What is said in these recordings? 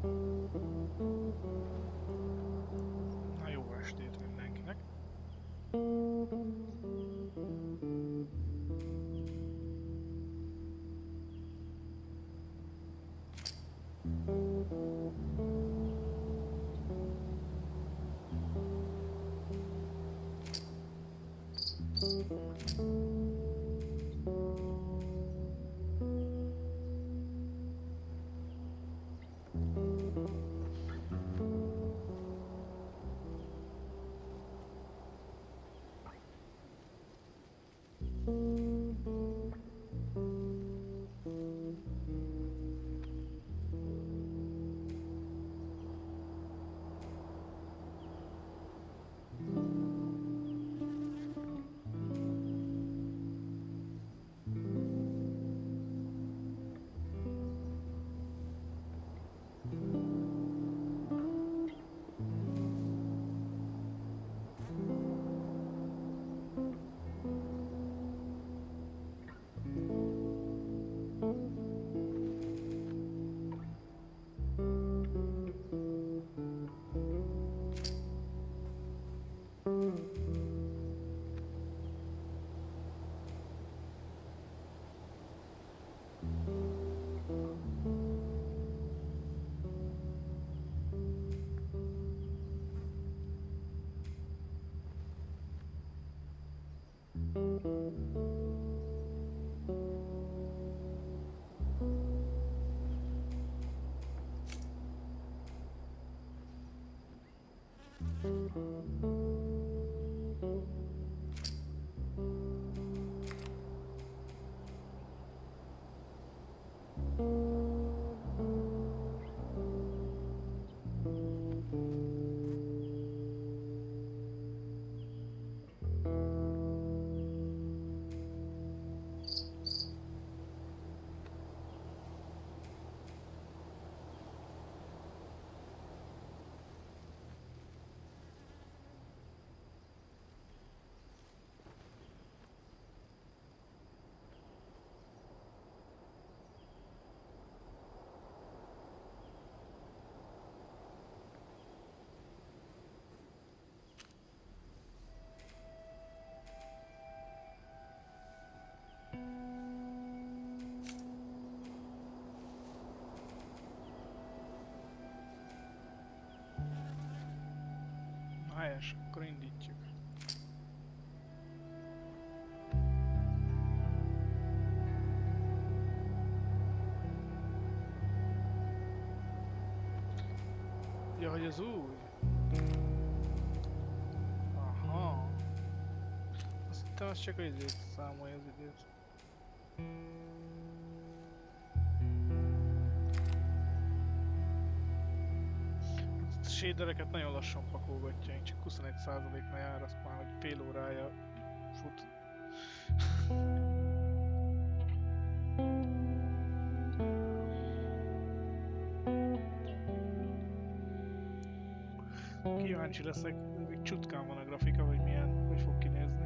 Na jó estét mindenkinek. Na helyes, akkor indítjuk. Ja, hogy az új? Aha. Azt hittem, az csak az időt számolja az időt. A shadereket nagyon lassan pakolgatja, én csak 21%-nál jár, azt már hogy fél órája fut. Kíváncsi leszek, még csutkán van a grafika, hogy milyen, hogy fog kinézni.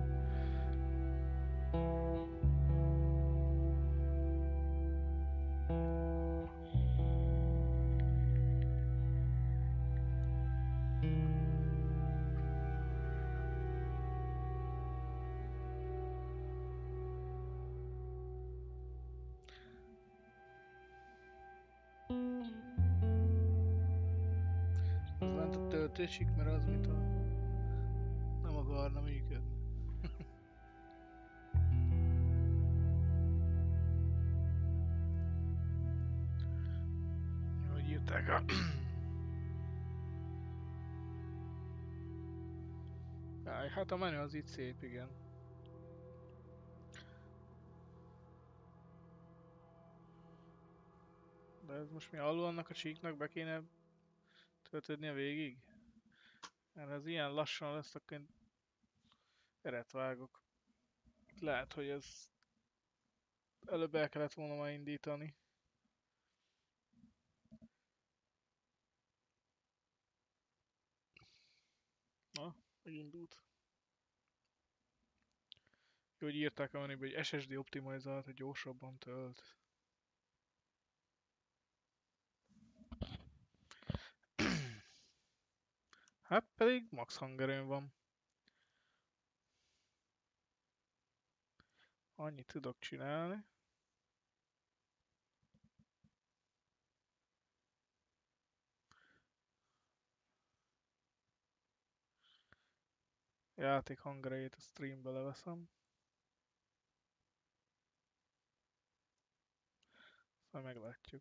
Az lent a töltésig, mert az mint a nem akarna működni. Hogy írták a... Jaj, hát a menü az itt szép, igen. De ez most mi alul annak a csíknak be kéne töltődnie végig? Mert ez ilyen lassan lesz, akkor én eret vágok. Lehet, hogy ez előbb el kellett volna már indítani. Na, megindult. Jó, hogy írták a menübe, hogy SSD optimalizált, hogy gyorsabban tölt. Hát pedig max hangerőn van. Annyit tudok csinálni. Játék hangerejét a streambe leveszem. Aztán meglátjuk.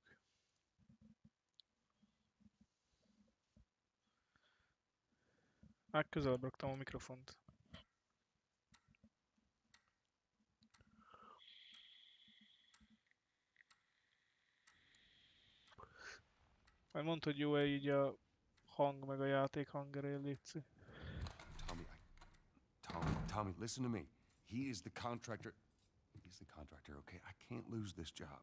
Már közelebb raktam a mikrofont. Majd mondd, hogy jó-e így a hang meg a játék hangereje, létszik. Tommy, listen to me. He is the contractor. He's the contractor, okay? I can't lose this job.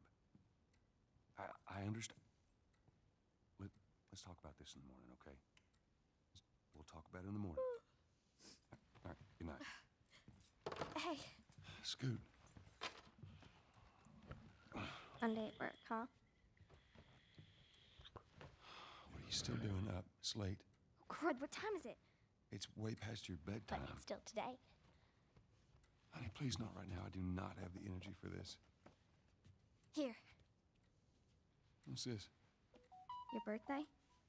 I understand. Let's talk about this in the morning, okay? We'll talk about it in the morning. All right, good night. Hey. Scoot. Monday at work, huh? What are you still doing up? It's late. Oh, crud, what time is it? It's way past your bedtime. But it's still today. Honey, please not right now. I do not have the energy for this. Here, What's this? your birthday?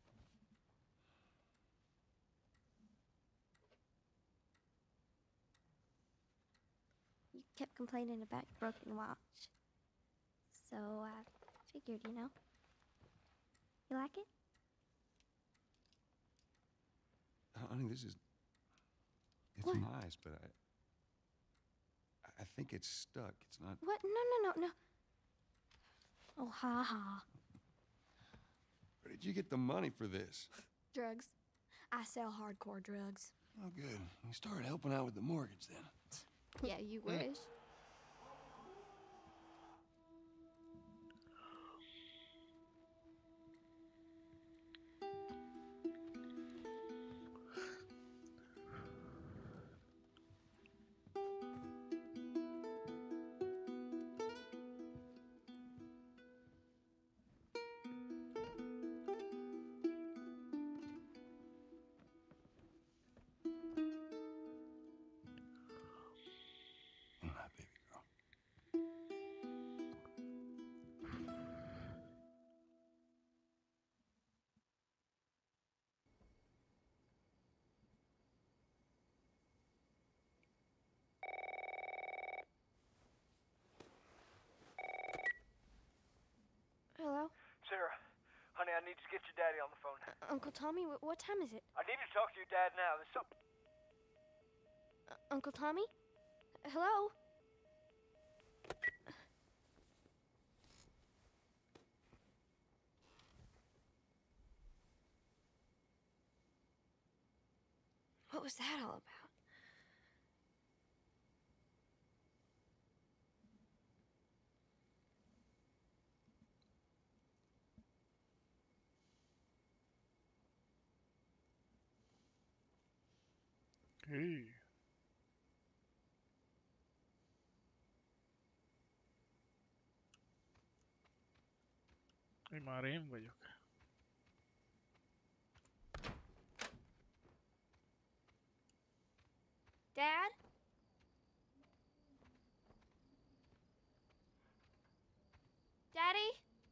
You kept complaining about your broken watch. So I figured, you know. You like it? Honey, this is... It's What? nice, but I think it's stuck. It's not... What? No. Oh, ha ha. Where did you get the money for this? Drugs. I sell hardcore drugs. Oh, good. You started helping out with the mortgage then. Yeah, you wish. Good night, baby girl. Hello? Sarah, honey, I need to get your daddy on the phone. Uncle Tommy, what time is it? I need to talk to your dad now. There's something... Uncle Tommy? Hello? What was that all about? Hű. Már én vagyok. Dad? Daddy?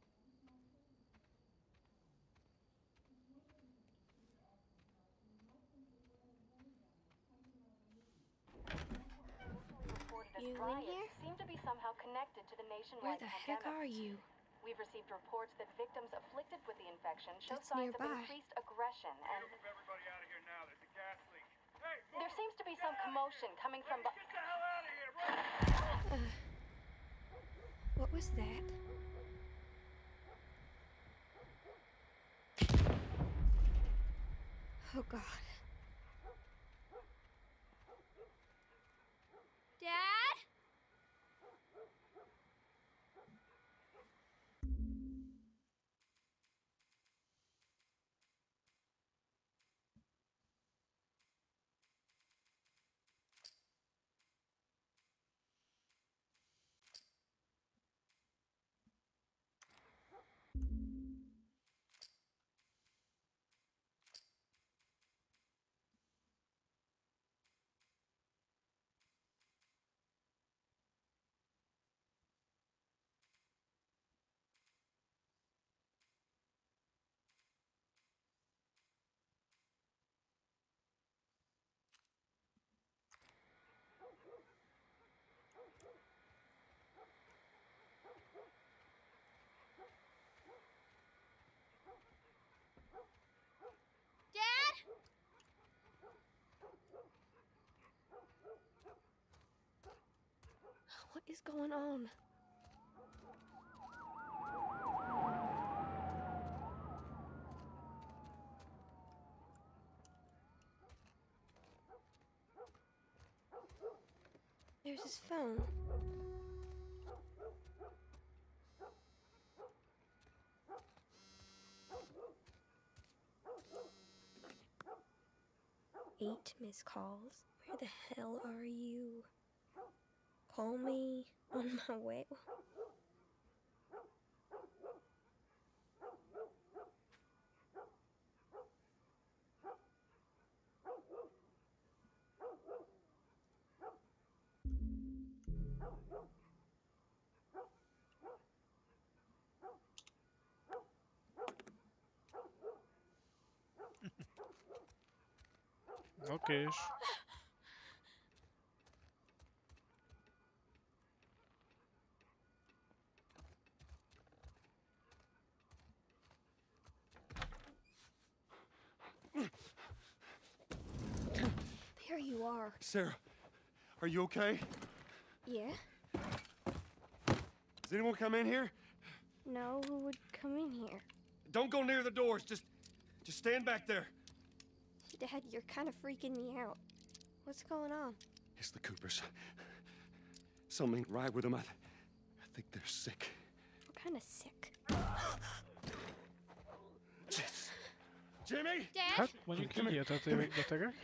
You in here? Seem to be somehow connected to the Where nationwide the heck pandemic. are you? We've received reports that victims afflicted with the infection show That's signs of nearby. increased aggression, and Move everybody out of here now. There's a gas leak. Hey, there seems to be some commotion coming from. get the hell out of here! Run! What was that? Oh, God. Dad? is going on? There's his phone. Eight missed calls. Where the hell are you? Call me on my way. Oké. There you are. Sarah, are you okay? Yeah? Does anyone come in here? No, who would come in here? Don't go near the doors. Just stand back there. Dad, you're kind of freaking me out. What's going on? It's the Coopers. Something ain't right with them. I think they're sick. What kind of sick? Jimmy! Dad? Hát mondjuk hihetetlen még betegek.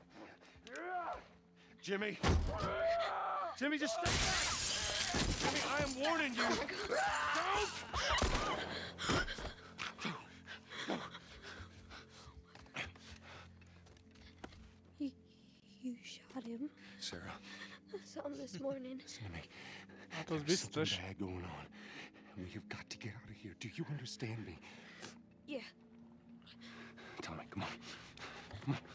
Jimmy! Jimmy, just stay back! Jimmy, I am warning you! Don't! You shot him. Sarah, I saw him this morning. listen to me. Hát az There's something biztos. bad going on. And we have got to get out of here. Do you understand me? Yeah. Tommy, come on. Come on.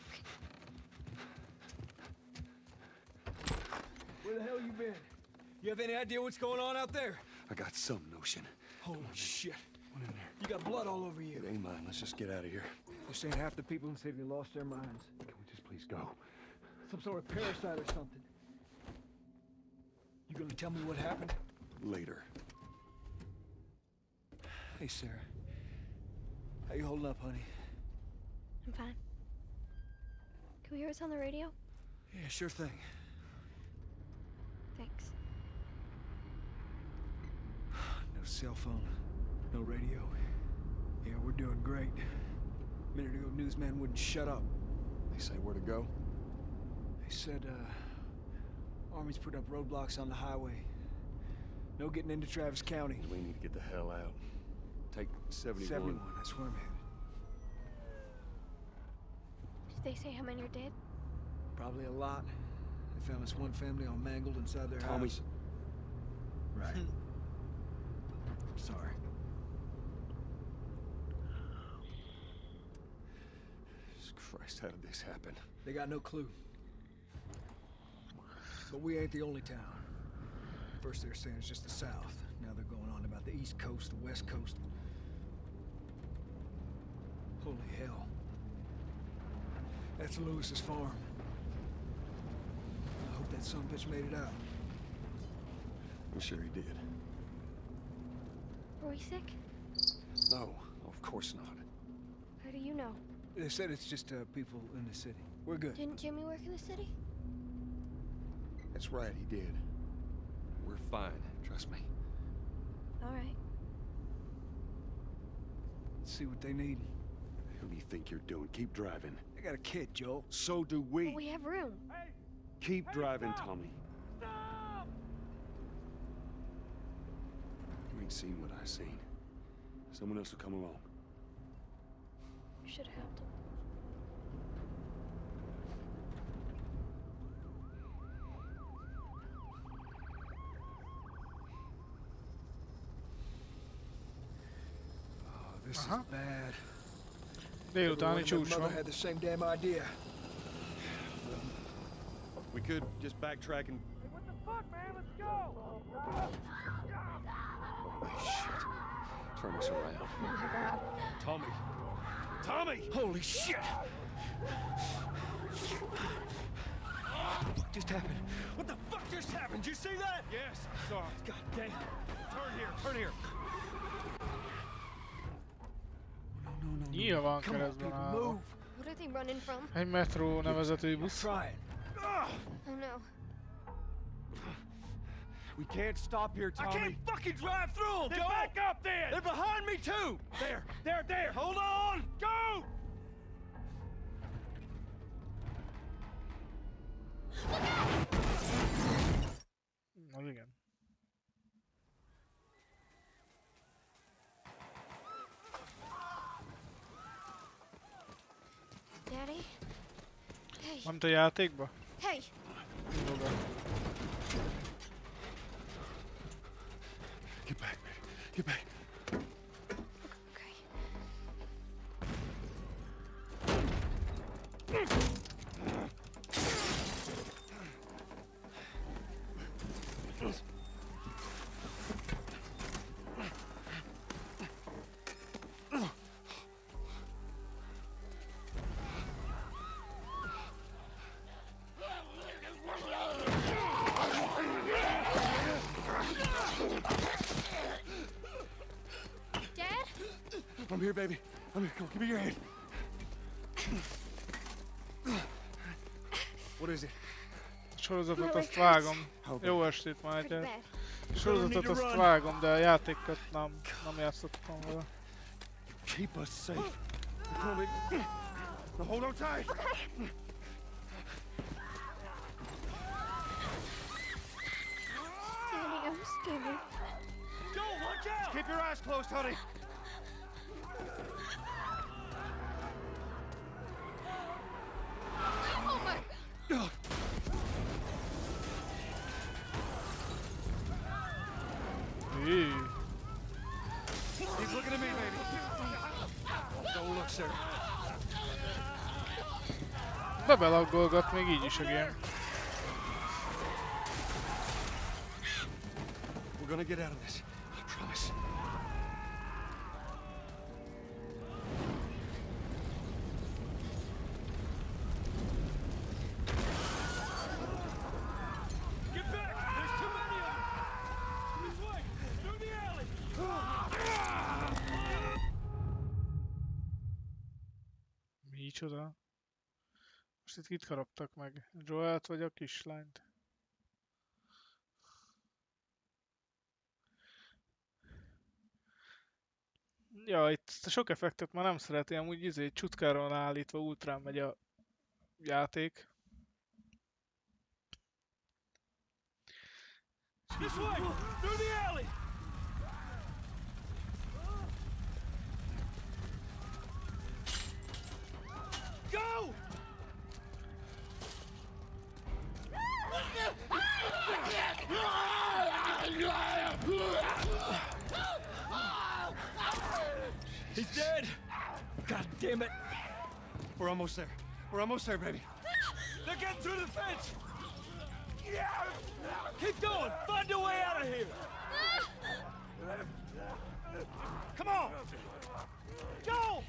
Where the hell you been? You have any idea what's going on out there? I got some notion. Holy shit. What in there? You got blood all over you. It ain't mine. Let's just get out of here. This ain't half the people in the city lost their minds. Can we just please go? Some sort of parasite or something. You gonna tell me what happened? Later. Hey, Sarah. How you holding up, honey? I'm fine. Can we hear what's on the radio? Yeah, sure thing. Thanks. No cell phone. No radio. Yeah, we're doing great. A minute ago, newsman wouldn't shut up. They say where to go? They said, Army's put up roadblocks on the highway. No getting into Travis County. We need to get the hell out. Take 71. 71, that's where I'm headed. Did they say how many are dead? Probably a lot. They found this one family all mangled inside their Tommy. house. Right. Sorry. Jesus Christ, how did this happen? They got no clue. But we ain't the only town. First they were saying it's just the South. Now they're going on about the East Coast, the West Coast. Holy hell. That's Lewis's farm. I hope that sumbitch made it out. I'm sure he did. Were we sick? No, of course not. How do you know? They said it's just people in the city. We're good. Didn't Jimmy work in the city? That's right, he did. We're fine, trust me. All right. Let's see what they need. Who do you think you're doing? Keep driving. They got a kid, Joel. So do we. But we have room. Keep driving, Tommy. You ain't seen what I seen. Someone else will come along. You should have helped him. Oh, this is Uh-huh. bad. Délutáni Everyone and csúcs their mother van. had the same damn idea. We could just backtrack and... What the fuck, man? Let's go! Holy shit. Turn us around. Oh my god. Tommy! Tommy! Holy shit! What just happened? What the fuck just happened? Did you see that? Yes, I saw it. God damn. Turn here, turn here. No. Nyilván Come on, keresztben people, állva. move. What are they running from? Egy metró nevezetű busz. Try it. Oh no. We can't stop here, Tommy. I can't fucking drive through them, Then Joe! back up then! They're behind me, too! There! Hold on! Go! Az igen. Daddy? Hey. Ment a játékba? Hey! Joga. Get back, baby. Get back. Okay. Dad? I'm here, baby. I'm here. Come on, give me your hand. What is it? Sorozatot azt vágom. Jó estét már Pretty egyet. bad. Sorozatot azt vágom, de a játékot nem játszottam vele. Keep us safe. Come on, baby. Now hold on tight. Daddy, I'm scared. Joe, watch out! Keep your eyes closed, honey. Oh my... Hű. He's looking at me, baby. Don't look, sir. Bebelaggolgat még így is a game. We're gonna get out of this. I promise. Get back! There's too many of them! This way! Through the alley! Micsoda? Most itt kit haraptak meg? Joelt vagy a kislányt? Ja, itt ezt a sok effektet már nem szereti, amúgy csutkára van állítva, ultrán megy a játék. This way! Through the alley! Go! He's dead! God damn it! We're almost there. We're almost there, baby. They're getting through the fence! Keep going! Find a way out of here! Come on! Go!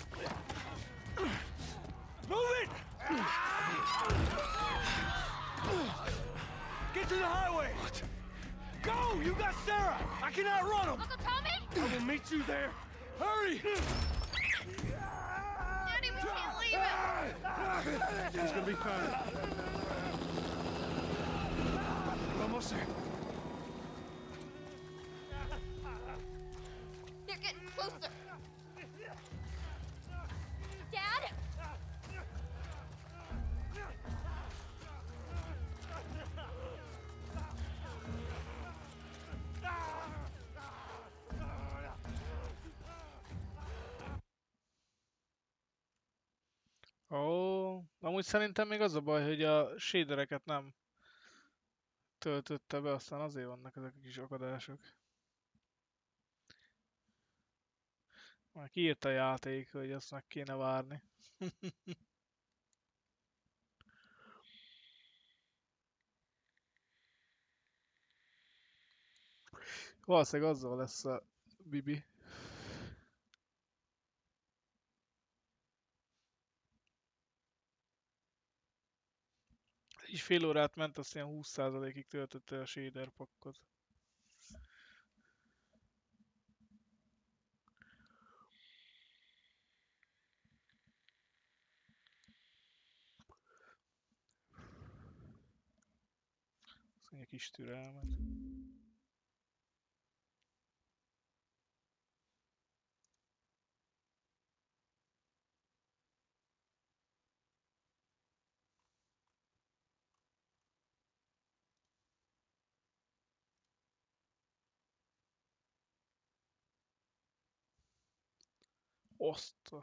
Move it! Get to the highway! Go! You got Sarah! I can outrun them! Uncle Tommy? I will meet you there! Hurry! Daddy, we can't leave him! It's gonna be fine. We're almost there. They're getting closer. Dad? Ó, amúgy szerintem még az a baj, hogy a shadereket nem töltötte be, aztán azért vannak ezek a kis akadások. Már kiírta a játék, hogy azt meg kéne várni. Valószínűleg azzal lesz a Bibi. Így fél órát ment, azt ilyen 20%-ig töltötte a shader pakkot. Azt mondja, kis türelmet. Azt.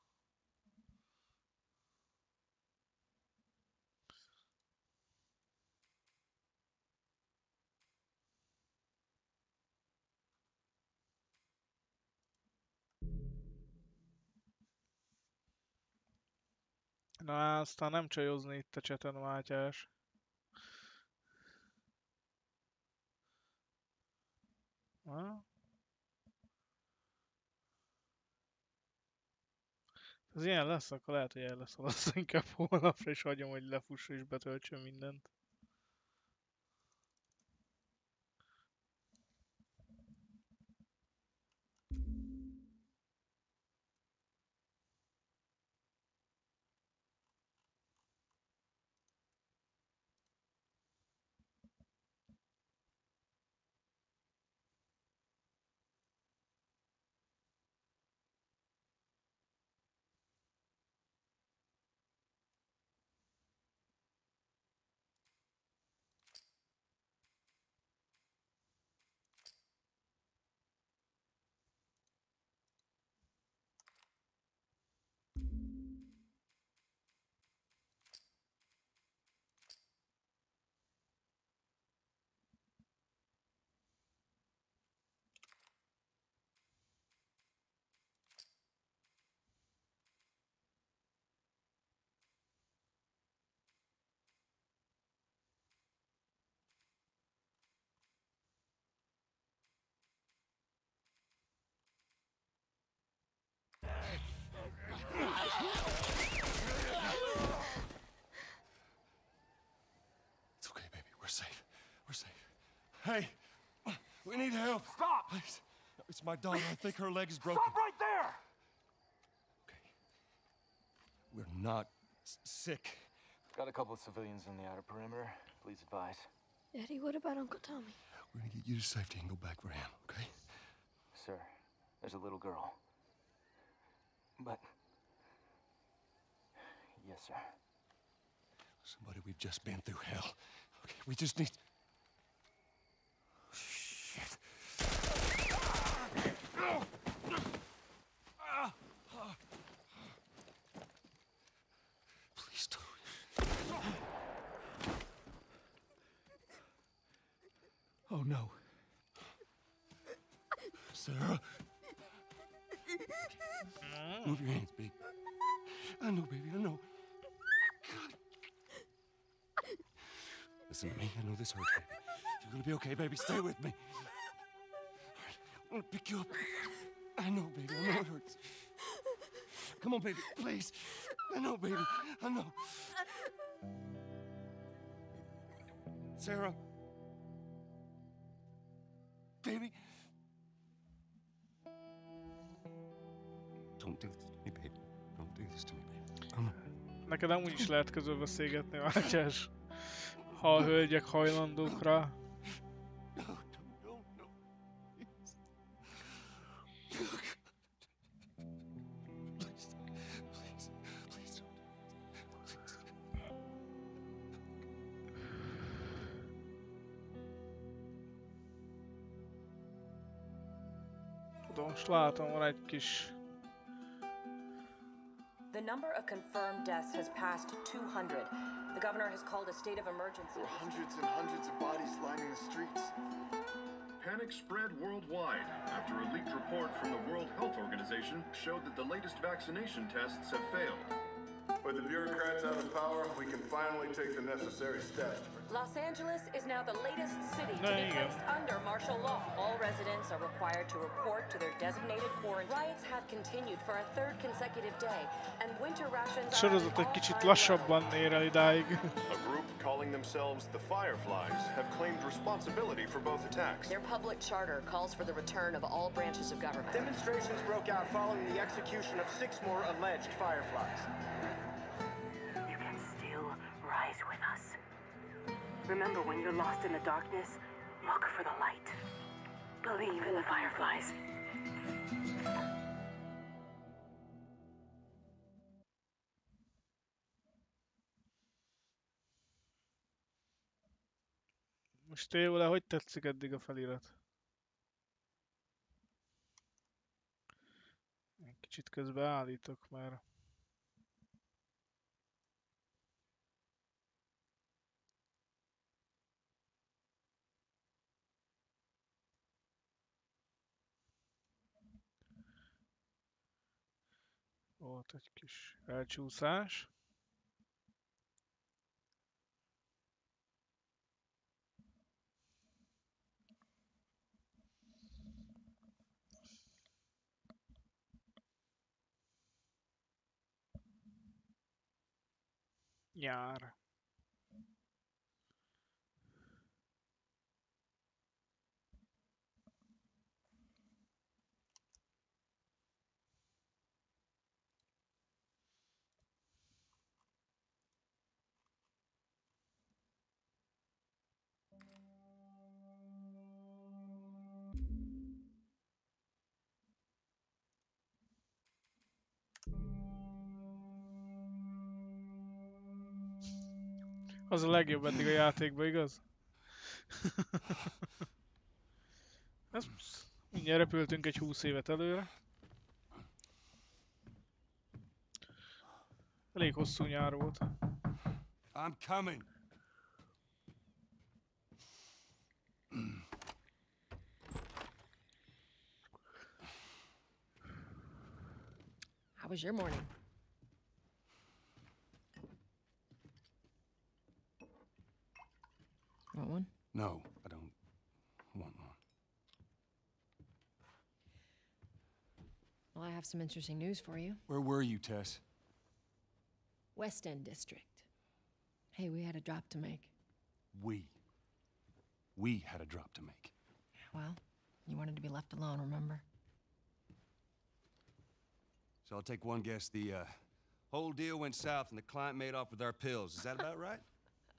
Na, aztán nem csajozni itt a cseten, Mátyás. Ha? Ez ilyen lesz, akkor lehet, hogy el lesz alasz inkább holnapra, és hagyom, hogy lefussa és betöltsön mindent. It's okay, baby. We're safe. We're safe. Hey, we need help. Stop! Please. It's my daughter. I think her leg is broken. Stop right there! Okay. We're not sick. Got a couple of civilians in the outer perimeter. Please advise. Daddy, what about Uncle Tommy? We're gonna get you to safety and go back for him, okay? Sir, there's a little girl. But... Yes, sir. Somebody, we've just been through hell. Okay, we just need... Shit. Please don't. Oh no. Sarah. Move your hands, baby. I know, baby, I know. Listen to me. I know this hurts, baby. You're gonna be okay, baby. Stay with me. All right, I'm gonna pick you up. I know, baby. I know it hurts. Come on, baby. Please. I know, baby. I know. Sarah. Baby. Don't do this to me, baby. Don't do this to me, baby. Come on. Neked amúgy is lehet közül beszélgetni, Mátyás. Ha a hölgyek hajlandók rá. No, no, no, no. Please. Please, please, please don't. Tudom, most látom, van egy kis... The number of confirmed deaths has passed 200. The governor has called a state of emergency. There are hundreds and hundreds of bodies lining the streets. Panic spread worldwide after a leaked report from the World Health Organization showed that the latest vaccination tests have failed. With the bureaucrats out of power, we can finally take the necessary steps. Los Angeles is now the latest city to There be you go. placed under martial law. All residents are required to report to their designated quarantine. Riots have continued for a third consecutive day, and winter rations are Sorozat egy kicsit lassabban ér el idáig. A group calling themselves the Fireflies, have claimed responsibility for both attacks. Their public charter calls for the return of all branches of government. Demonstrations broke out following the execution of 6 more alleged Fireflies. You can still rise with us. Remember, when you're lost in the darkness, look for the light. Believe in the Fireflies. Most Tévole, hogy tetszik eddig a felirat? Egy kicsit közben állítok már. Volt egy kis elcsúszás. Nyár. Az a legjobb eddig a játékban, igaz? Mindjárt repültünk egy 20 évet előre. Elég hosszú nyár volt. I'm coming. How was your morning? Want one? No, I don't want one. Well, I have some interesting news for you. Where were you, Tess? West End District. Hey, we had a drop to make. We had a drop to make. Well, you wanted to be left alone, remember? So I'll take one guess. The whole deal went south and the client made off with our pills. Is that about right?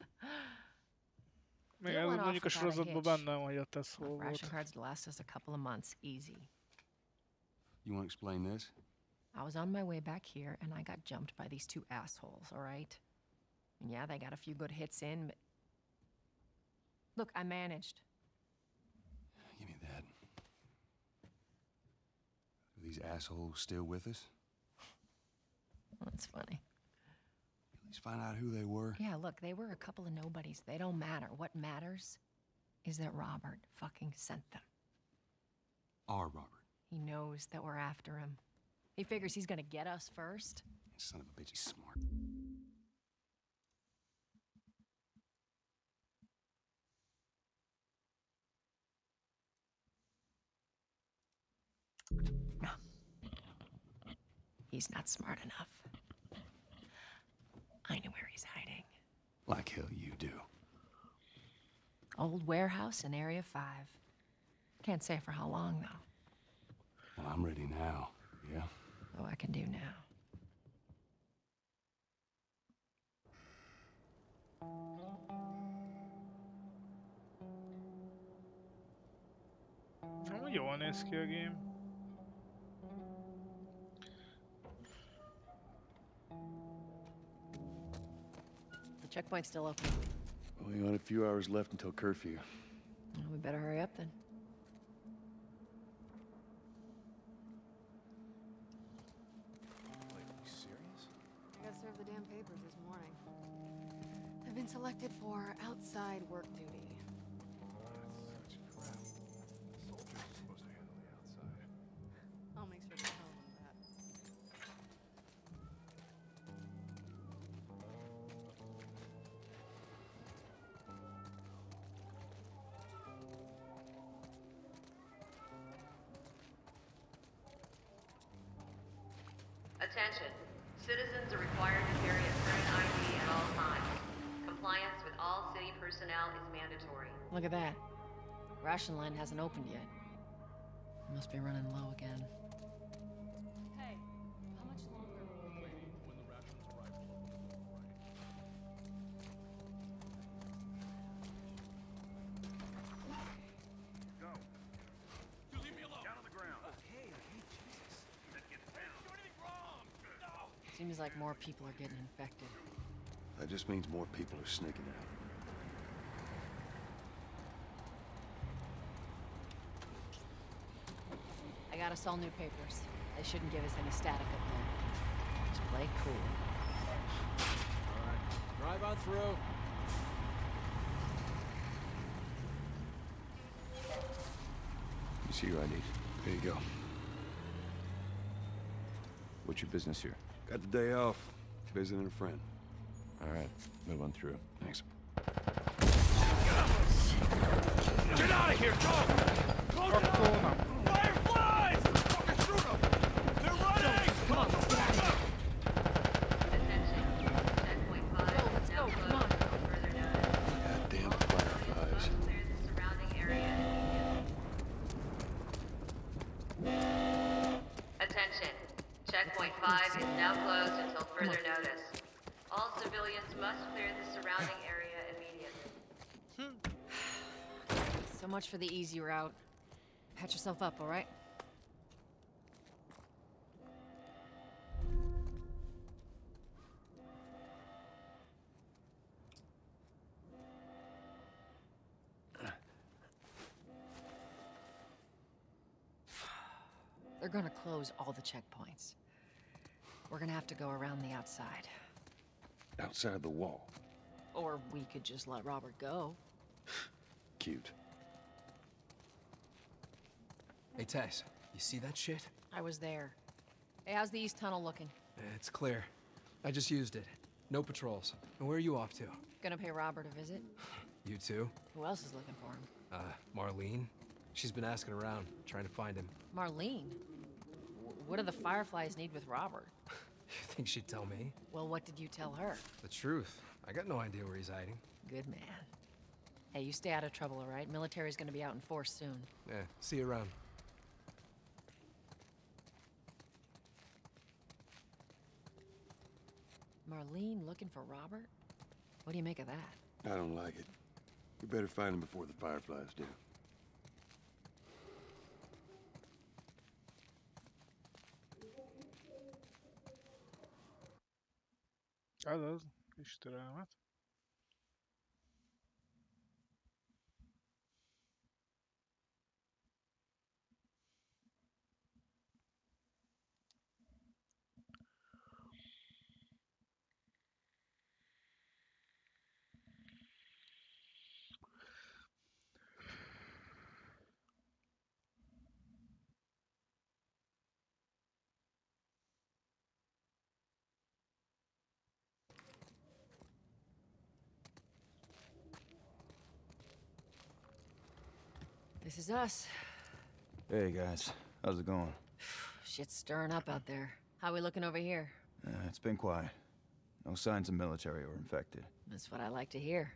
Még ez mondjuk a sorozatban benne van, hogy a Tess hol volt. Ration cards to last us a couple of months, easy. You want to explain this? I was on my way back here and I got jumped by these 2 assholes, all right? And yeah, they got a few good hits in, but... Look, I managed. Give me that. Are these assholes still with us? That's funny. At least find out who they were. Yeah, look, they were a couple of nobodies. They don't matter. What matters is that Robert fucking sent them. Our Robert. He knows that we're after him. He figures he's gonna get us first. Son of a bitch, he's smart. No. He's not smart enough. I know where he's hiding. Like hell you do. Old warehouse in Area 5. Can't say for how long, though. Well, I'm ready now, yeah? Oh, I can do now. Jól néz ki a game. The checkpoint's still open. Only got a few hours left until curfew. Well, we better hurry up then. Wait, are you serious? I got served the damn papers this morning. I've been selected for outside work duty. That's such crap. Soldiers are supposed to handle the outside. I'll make sure to tell them that. Attention. Citizens are required to carry a current ID at all times. Compliance with all city personnel is mandatory. Look at that. Ration line hasn't opened yet. Must be running low again. Hey, how much longer? When the rations arrive Go. You leave me alone. Down on the ground. Okay, Jesus. Then get down. Do anything wrong. No. Seems like more people are getting infected. That just means more people are sneaking out. I got us all new papers. They shouldn't give us any static up there. Just play cool. Alright, drive on through. You see your ID. There you go. What's your business here? Got the day off. Visiting a friend. All right, move on through. Thanks. Get out of here, go! Close it up! Fireflies! Fucking shoot them! They're running! Come on, let's back up! Attention. Checkpoint 5 is now closed until further notice. Goddamn All fireflies. must clear the surrounding area immediately. Attention. Checkpoint 5 is now closed until further notice. All civilians must clear the surrounding area immediately. So much for the easy route. Patch yourself up, all right? They're gonna close all the checkpoints. We're gonna have to go around the outside. Outside the wall. Or we could just let Robert go. Cute. Hey, Tess, you see that shit? I was there. Hey, how's the east tunnel looking? It's clear. I just used it. No patrols. And where are you off to? Gonna pay Robert a visit? You too? Who else is looking for him? Marlene. She's been asking around, trying to find him. Marlene? What do the Fireflies need with Robert? You think she'd tell me? Well, what did you tell her? The truth. I got no idea where he's hiding. Good man. Hey, you stay out of trouble, all right? Military's gonna be out in force soon. Yeah, see you around. Marlene looking for Robert? What do you make of that? I don't like it. We better find him before the Fireflies do. Azaz, kis türelmet. This is us. Hey, guys. How's it going? Shit's stirring up out there. How we looking over here? It's been quiet. No signs of military or infected. That's what I like to hear.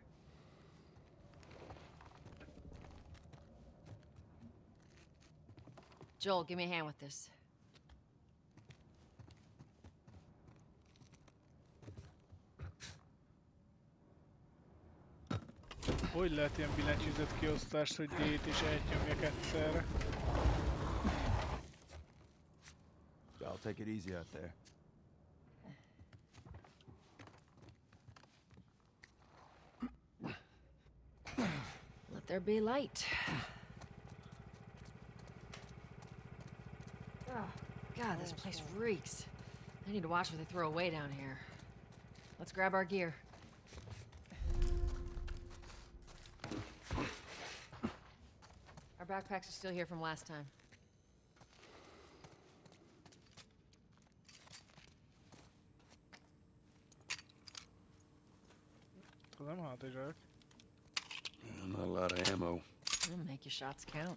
Joel, give me a hand with this. Hogy lehet ilyen billentyűzet kiosztást, hogy D-t és E-t nyomjak egyszerre? I'll take it easy out there. Let there be light. Oh, God, this place reeks. I need to watch what they throw away down here. Let's grab our gear. Our backpacks are still here from last time. Nem hátizsák. Not a lot of ammo. Make your shots count.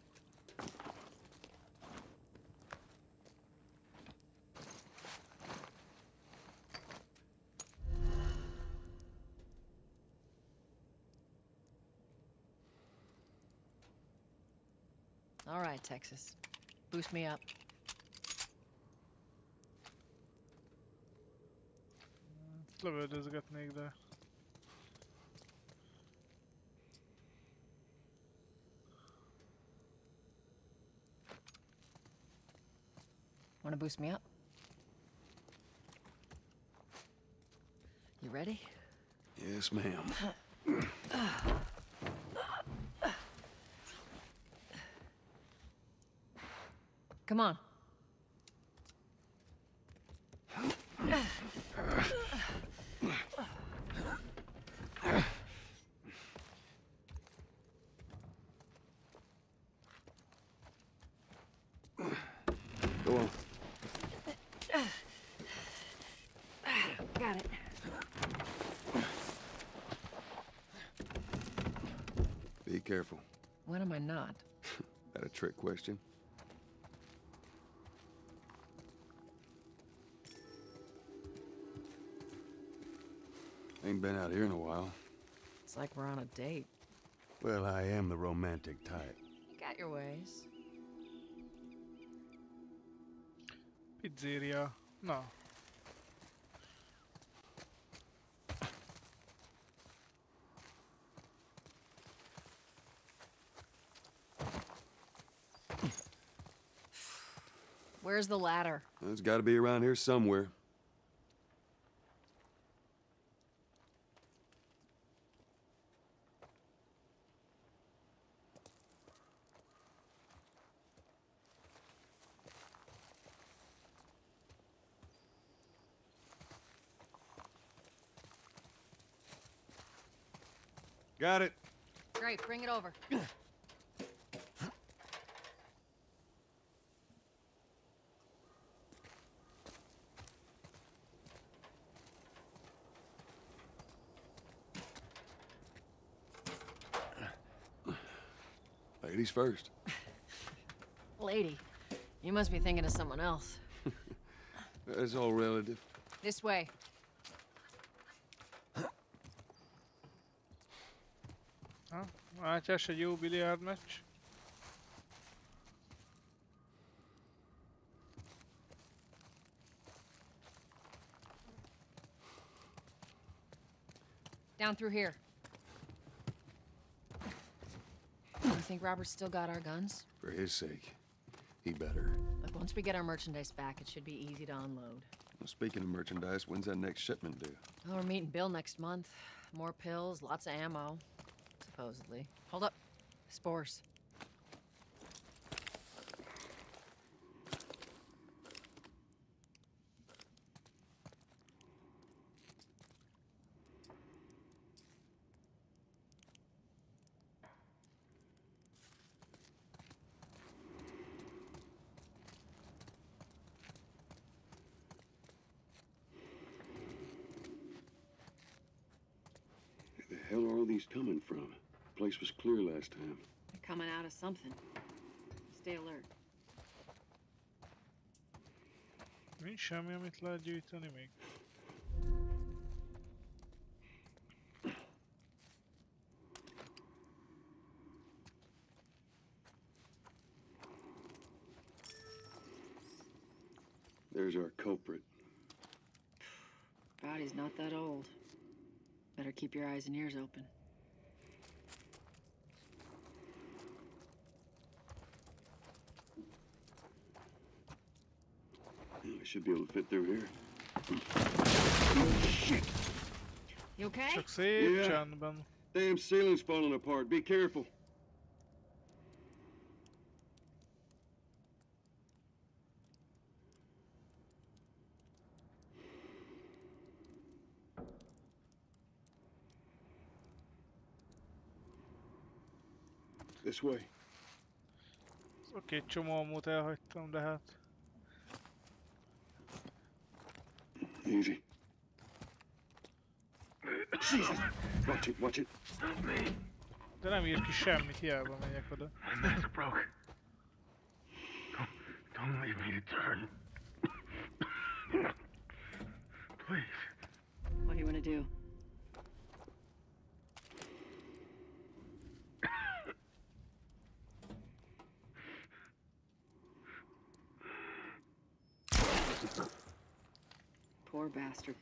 All right, Texas. Boost me up. Lövöldözgetnék, de... Want to boost me up? You ready? Yes, ma'am. Come on. Go on. Got it. Be careful. When am I not? That a trick question? Ain't been out here in a while. It's like we're on a date. Well, I am the romantic type. You got your ways. Pizzeria. Na. Where's the ladder? It's got to be around here somewhere. Got it. Great, bring it over. Ladies first. Lady, you must be thinking of someone else. That's all relative. This way. Ha? Átyás egy jó biliárd meccs. Down through here. You think Robert's still got our guns? For his sake, he better. Look, once we get our merchandise back, it should be easy to unload. Well, speaking of merchandise, when's that next shipment due? Oh, we're meeting Bill next month. More pills, lots of ammo. Supposedly. Hold up. Spores. Where the hell are all these coming from? The place was clear last time. They're coming out of something. Stay alert. Nincs semmi, amit lehet gyűjteni még. There's our culprit. Body's not that old. Better keep your eyes and ears open. I should be able to fit through here. Shit! You okay? Csak szép Yeah. csendben. Damn ceiling's falling apart. Be careful. This way. Oké, egy csomó ammót elhagytam, de hát... Easy. Jesus! Watch it, watch it. De nem ír ki semmit, hiába megyek oda. My mask broke. Don't leave me to turn. Please. What do you want to do? bastard.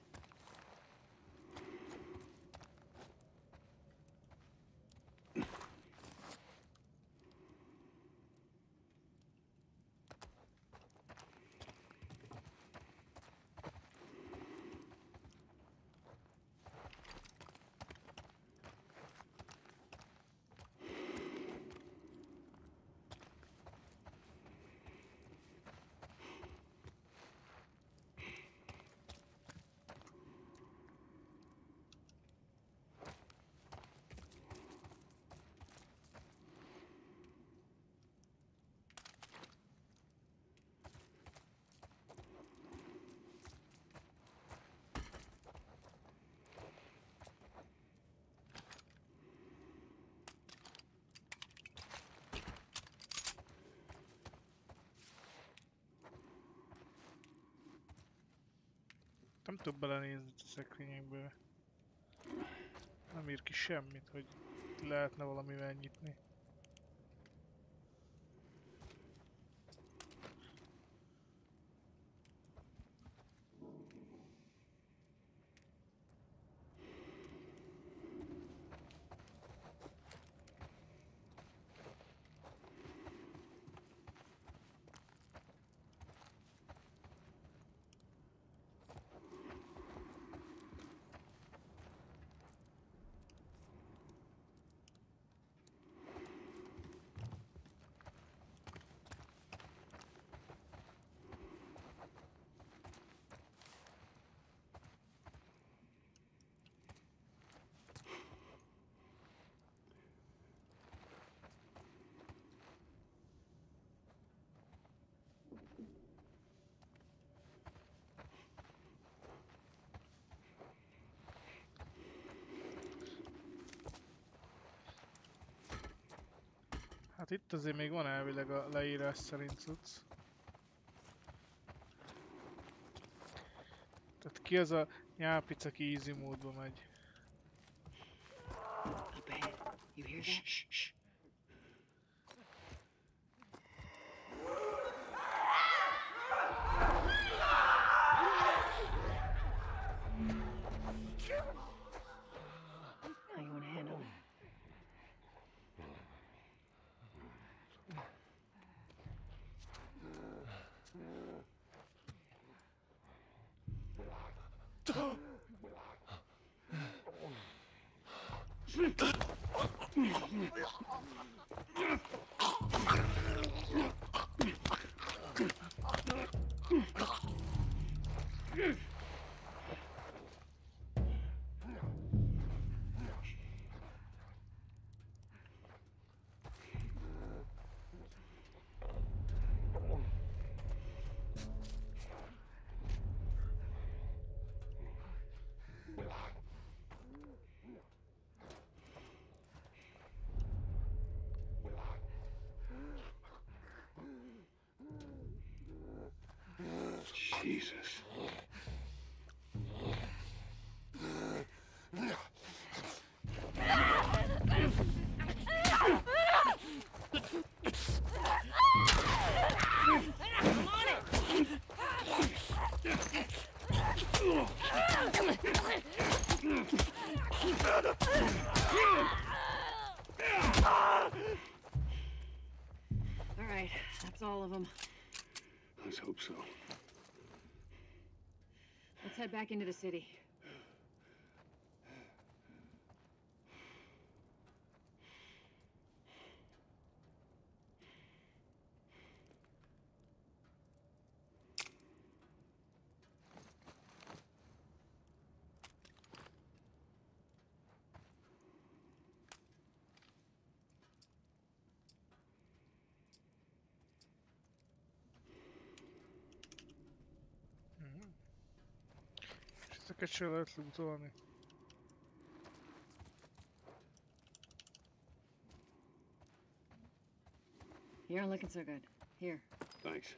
Nem tudok belenézni a szekrényekbe. Nem ír ki semmit, hogy lehetne valamivel nyitni. Hát itt azért még van elvileg a leírás szerint cucc. Tehát ki az a nyálpic, aki easy módba megy? Up ahead. You hear that? Shh. How you want to handle it? Jesus. All right, that's all of them. Let's hope so. Let's head back into the city. És ezeket se lehet lootolni. You aren't looking so good. Here. Thanks.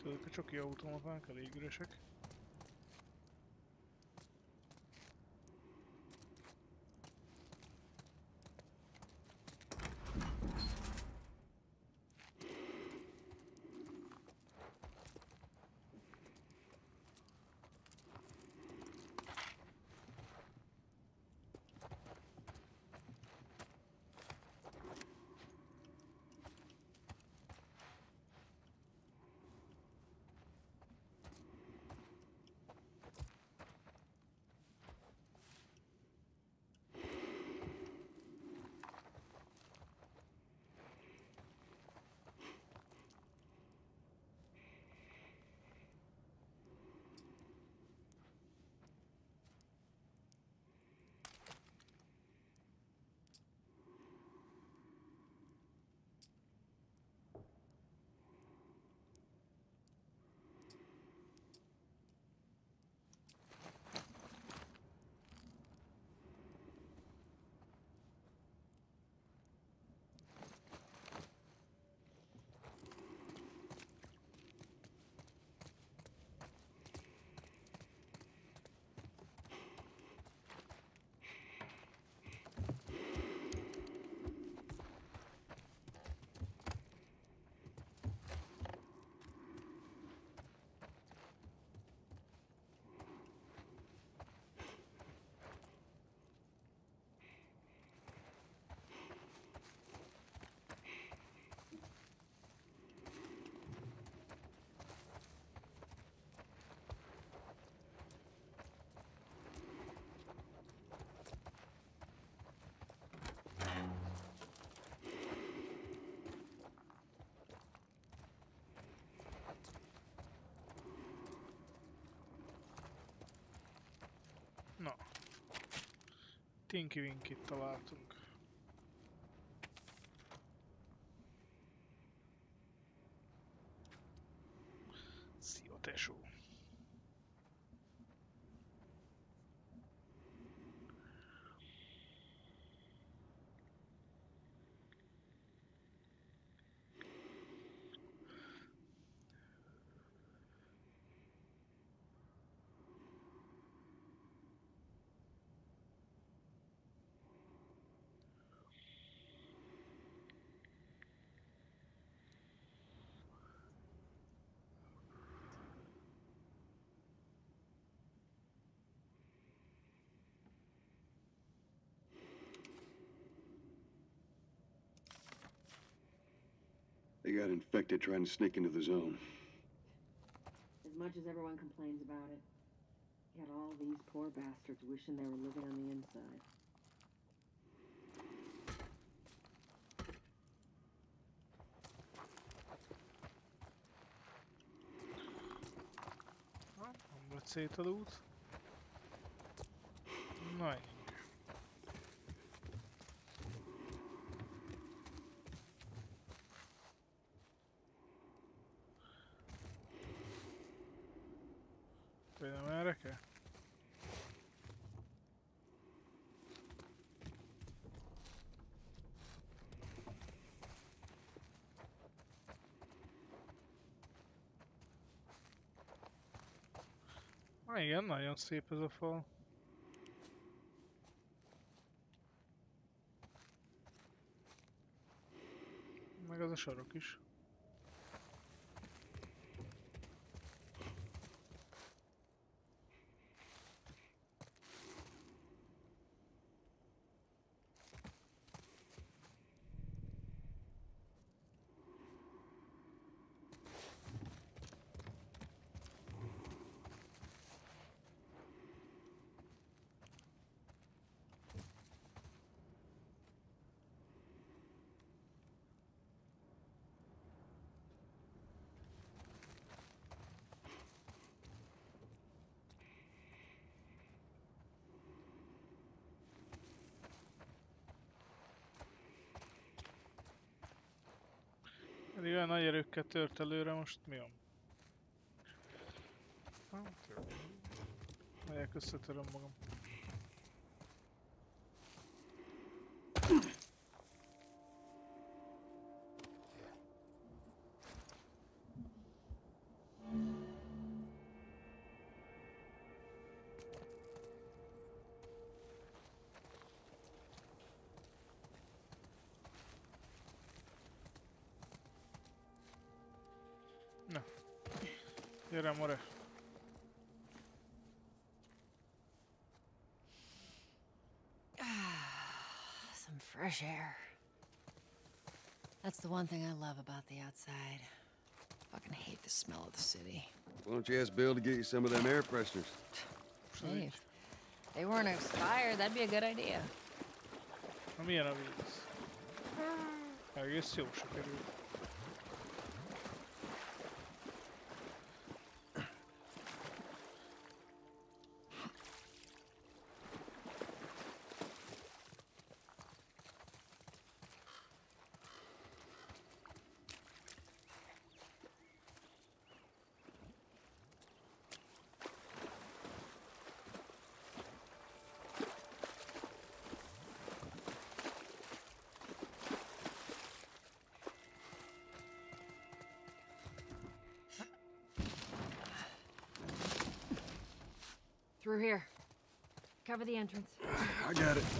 Ezek a csoki automaták elég üresek. Na. Tinky Winkit találtunk. Szia tesó. They got infected trying to sneak into the zone. As much as everyone complains about it, yet all these poor bastards wishing they were living on the inside. Nem lett szét az út. Na, ennyi. Például merre kell? Igen, nagyon szép ez a fal. Meg az a sarok is. Pedig olyan nagy erőkkel tört előre, most mi van? Melyek összetöröm magam. Gyere, more. Some fresh air. That's the one thing I love about the outside. Fucking hate the smell of the city. Why don't you ask Bill to get you some of them air fresheners? Hey, if they weren't expired, that'd be a good idea. Na milyen a víz? Egész jó sikerült. Through here. Cover the entrance. I got it.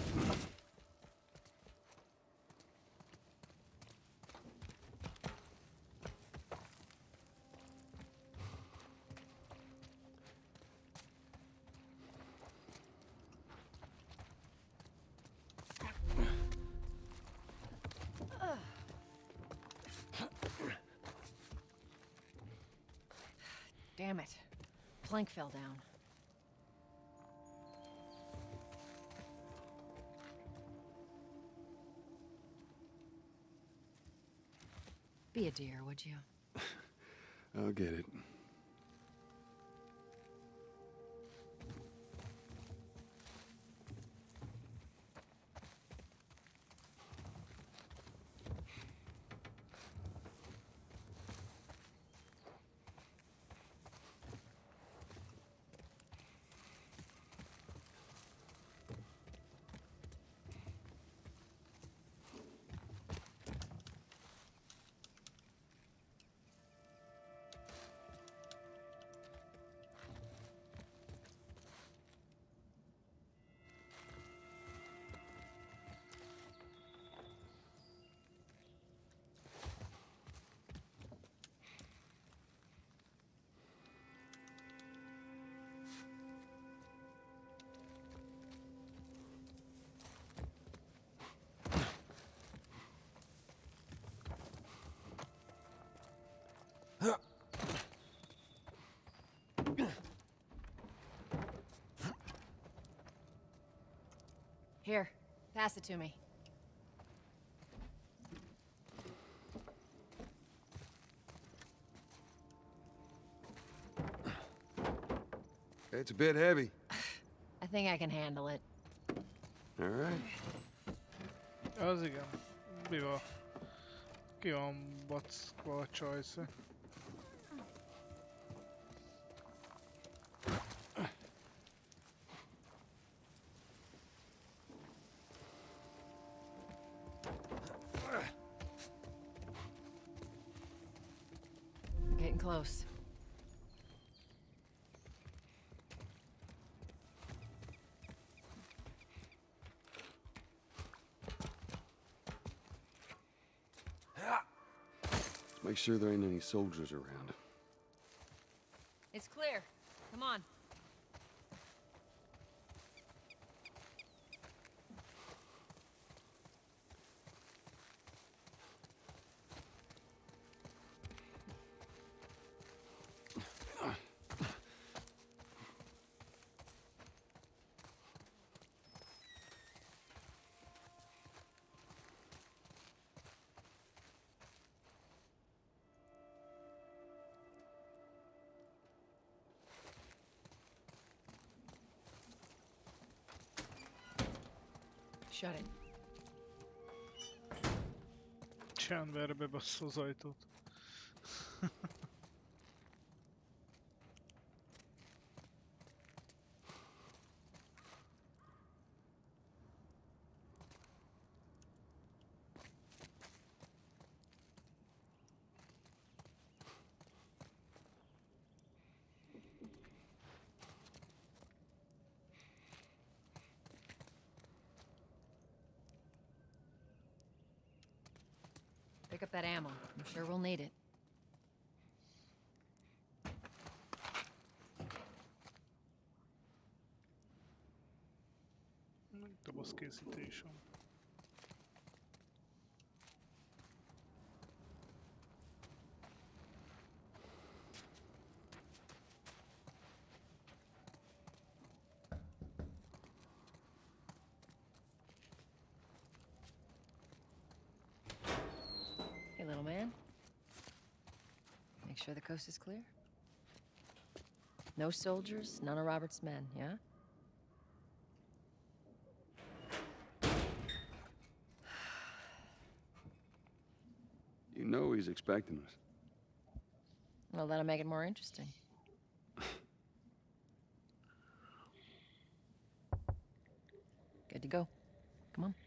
Damn it. Plank fell down. Be a dear, would you? I'll get it. Here, pass it to me. It's a bit heavy. I think I can handle it. All right. Az igen. Mi van? Ki van backva a csajsze? Getting close. Make sure there ain't any soldiers around. It's clear. Come on. Shut it. Csánverre bebassza az ajtót. Pick up that ammo. I'm sure we'll need it. Dobozkészítésen. Hey, little man. Make sure the coast is clear. No soldiers, none of Robert's men, yeah? You know he's expecting us. Well, that'll make it more interesting. Good to go. Come on.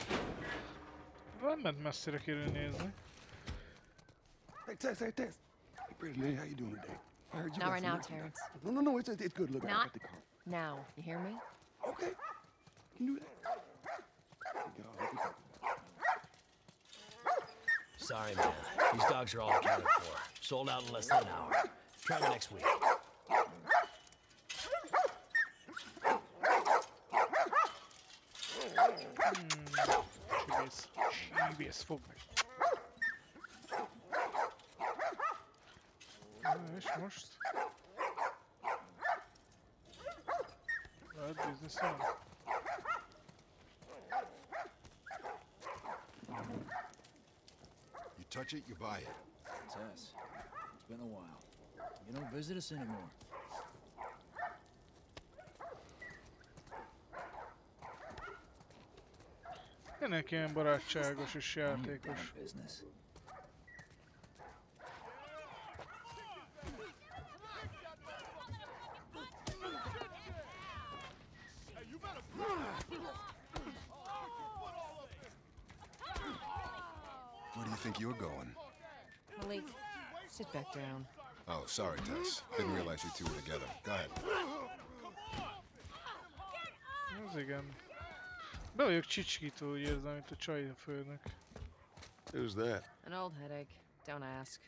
Nem ment messzire kéne nézni. Hey, Tess, hey, Tess. Hey, pretty lady, how you doing today? I heard you Not got right some now, merch. Terrence. No, it's good. Look, I Not got the car. now. You hear me? Okay. You can do that. Sorry, man. These dogs are all accounted for. Sold out in less than an hour. Try me next week. Csívész, fogd meg. És most? Lehet bizniszolni? You touch it, you buy it. Tess, it's been a while. You don't visit us anymore. Ennek ilyen barátságos és játékos. Business. Where do you think you're going? Malik, sit back down. Oh, sorry, Tess. Didn't realize you two were together. Go ahead. Az igen. Be vagyok csicskító, úgy érzem, mint a csaj a főnök. Who's that? An old headache. Don't ask.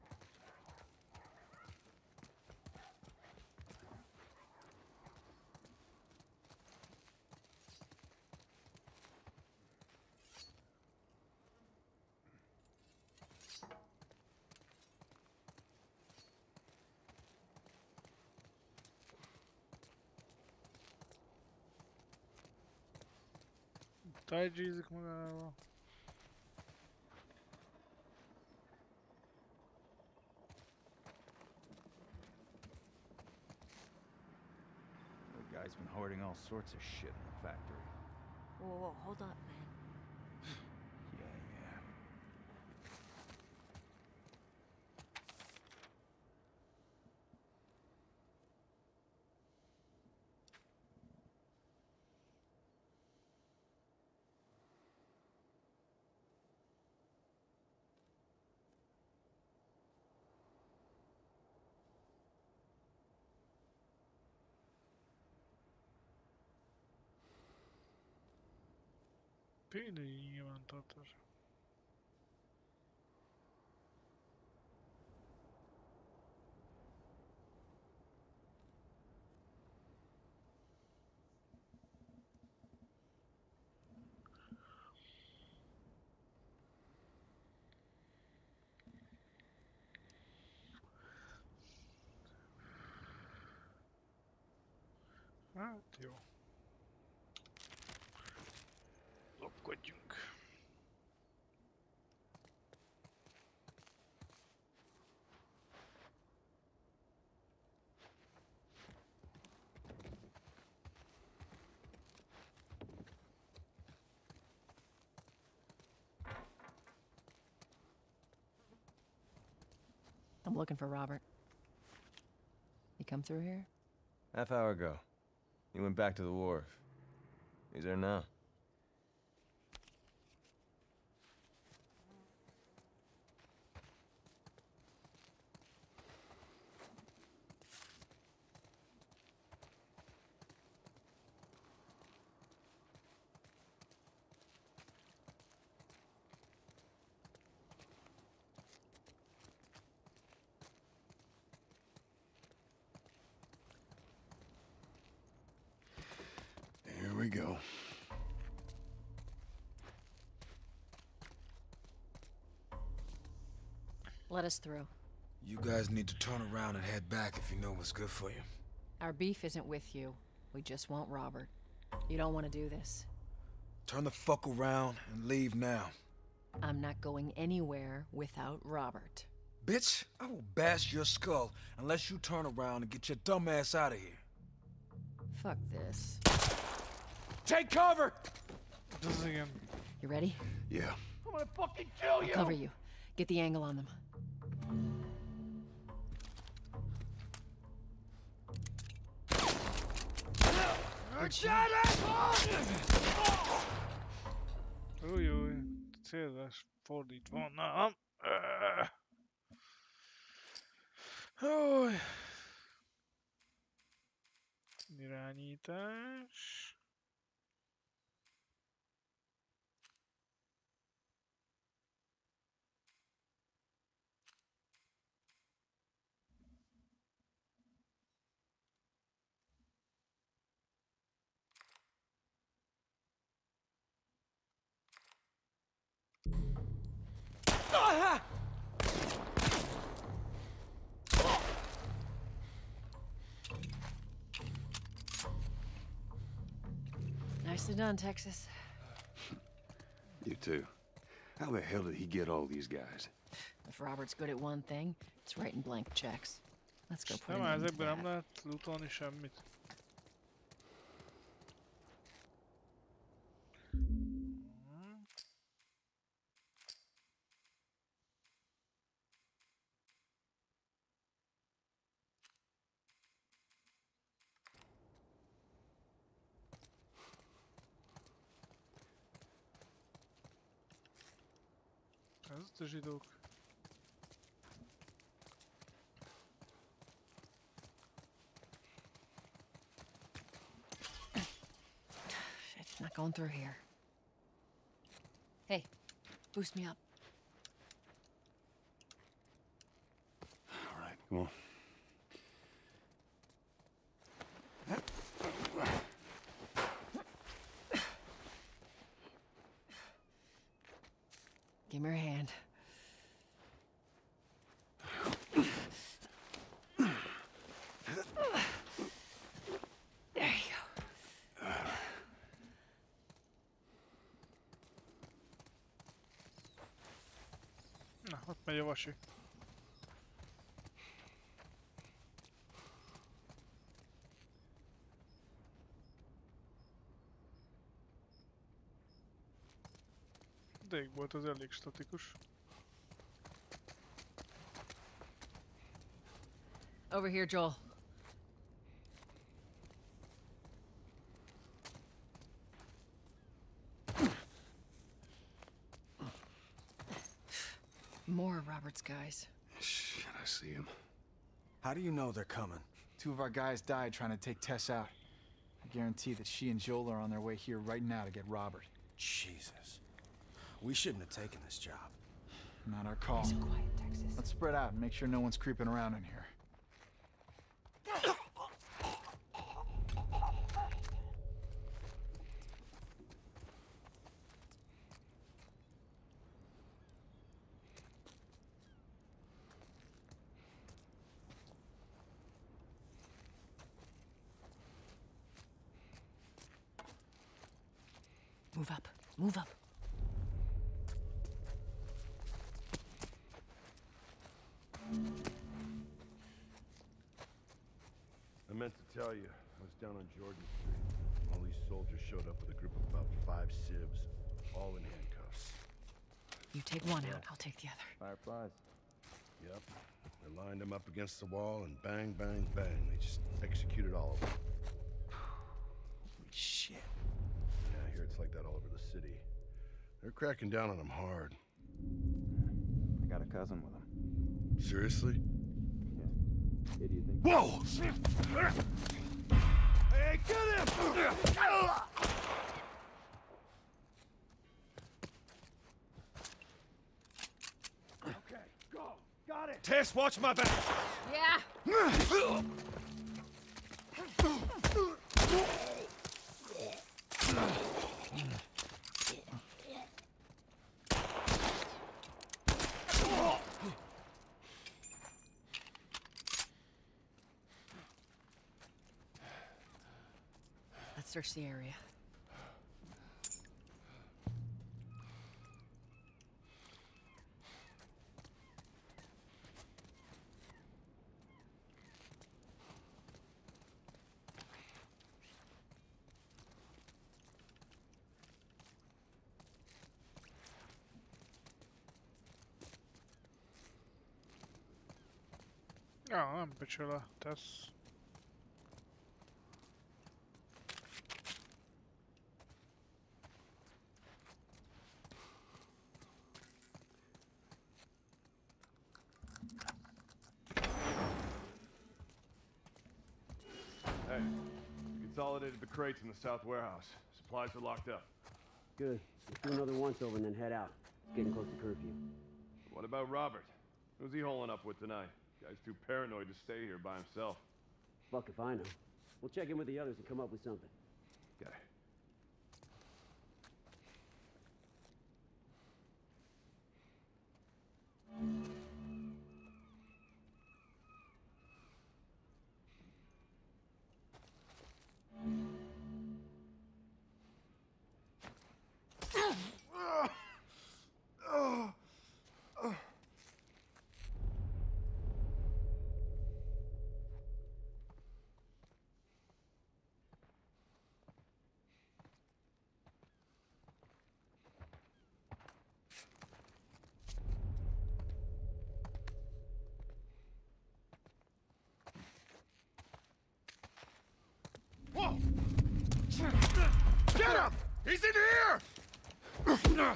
Tájdzsízik magával. The guy's been hoarding all sorts of shit in the factory. Whoa, hold up, man. Yeah. Példai nyilvántartás. Hát jó. Lopkodjunk. I'm looking for Robert. He come through here? Half hour ago. He went back to the wharf. He's there now. Here we go. Let us through. You guys need to turn around and head back if you know what's good for you. Our beef isn't with you. We just want Robert. You don't want to do this. Turn the fuck around and leave now. I'm not going anywhere without Robert. Bitch, I will bash your skull unless you turn around and get your dumb ass out of here. Fuck this. Take cover! This is again. You ready? Yeah. I'm gonna fucking kill you! I'll cover you. Get the angle on them. Új, célzás fordítva, na. Új. Irányítás. Nicely done, Texas. You too. How the hell did he get all these guys? If Robert's good at one thing, it's writing blank checks. Let's go put Nem, him into ezekben that. nem lehet lootolni semmit. Ez a zsidók. Shit, not going through here. Hey, boost me up. All right, come on. Give me your hand. There you go. Na, ott megy a vasi. De ég volt, az elég statikus. Over here, Joel. More of Robert's guys. Shit, I see him. How do you know they're coming? 2 of our guys died trying to take Tess out. I guarantee that she and Joel are on their way here right now to get Robert. Jesus. We shouldn't have taken this job. Not our call. So quiet, Texas. Let's spread out and make sure no one's creeping around in here. Move up. Move up. I meant to tell you, I was down on Jordan Street. All these soldiers showed up with a group of about 5 civs, all in handcuffs. You take one out, I'll take the other. Fireflies? Yep. They lined them up against the wall and bang, bang, bang. They just executed all of them. Holy shit. Yeah, I hear it's like that all over the city. They're cracking down on them hard. I got a cousin with him. Seriously? Yeah. Hey, do you think... Whoa! Hey, get him! Okay, go. Got it. Tess, watch my back! Yeah! search the area. Ja, nem becsöla, tesz. Hey, we consolidated the crates in the south warehouse. Supplies are locked up. Good. Let's do another once-over and then head out. It's getting close to curfew. What about Robert? Who's he holing up with tonight? Guy's too paranoid to stay here by himself. Fuck if I know. We'll check in with the others and come up with something. Got it. Whoa! Get him! He's in here!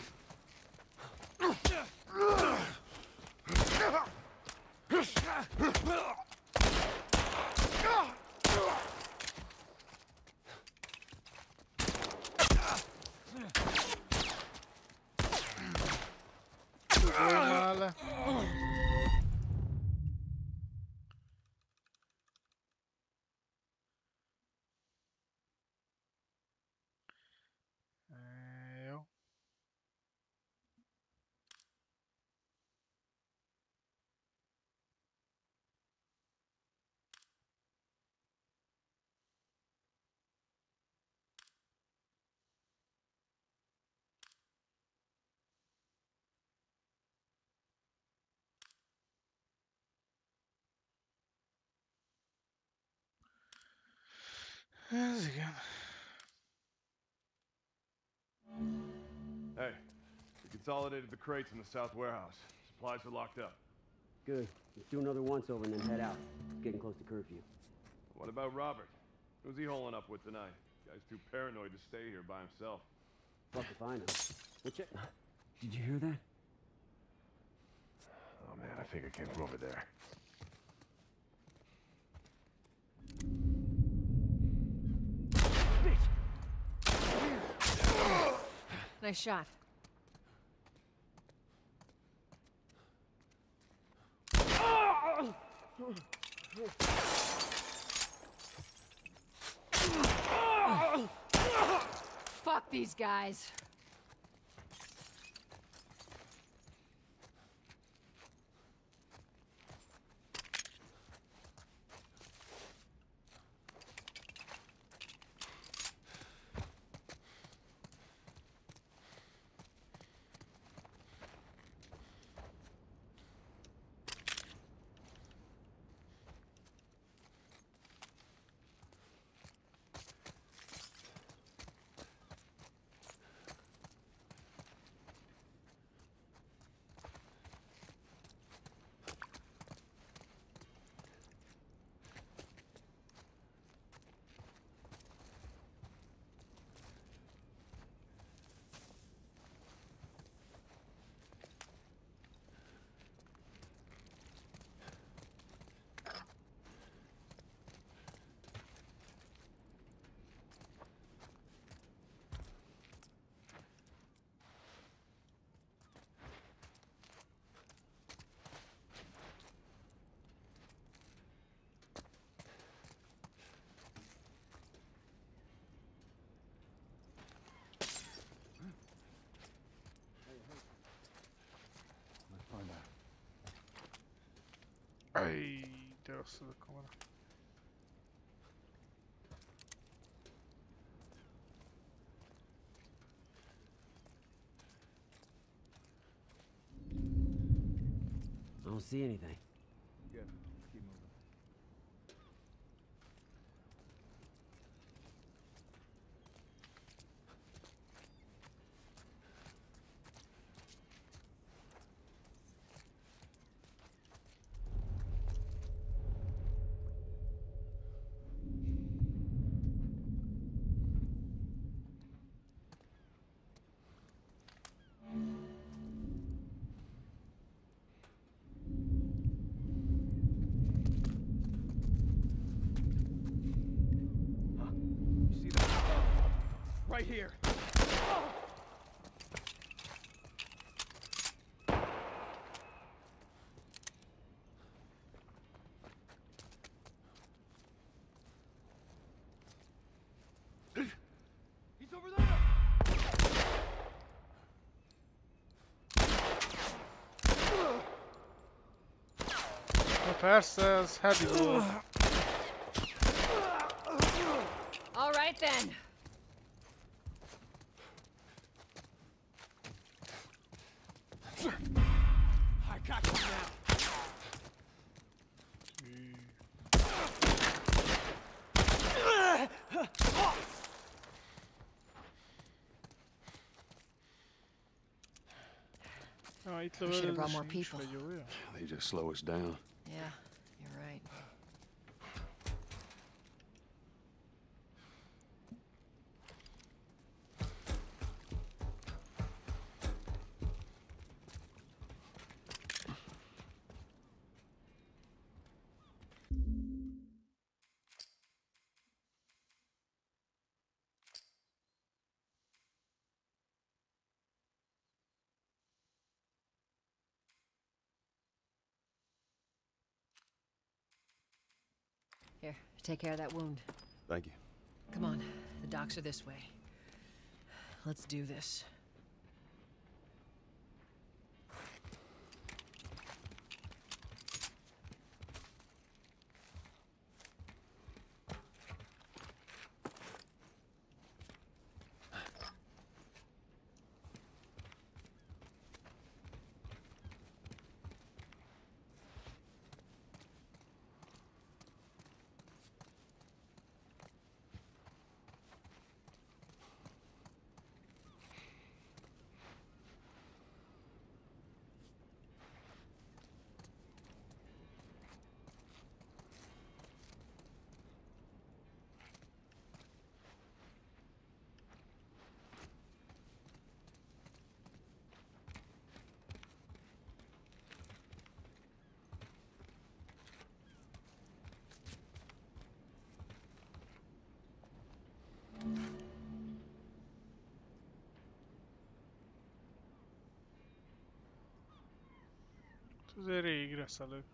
Male. Jó. Ez igen. Hey, we consolidated the crates in the south warehouse. Supplies are locked up. Good. Let's do another once-over and then head out. It's getting close to curfew. What about Robert? Who's he holing up with tonight? Guy's too paranoid to stay here by himself. Fuck if I know. We'll check. Did you hear that? Oh man, I think I came from over there. Nice shot. Fuck these guys. Ay, de rossz ez a kamera. don't see anything. Good. Keep moving. Right here. He's over there. Na persze, ez heavy volt. All right then. I got you now. Itt We should have brought more nincs, people. vagy olyan. They just slow us down. Yeah, you're right. Here, take care of that wound. Thank you. Come on, the docks are this way. Let's do this. Azért rég reszelő.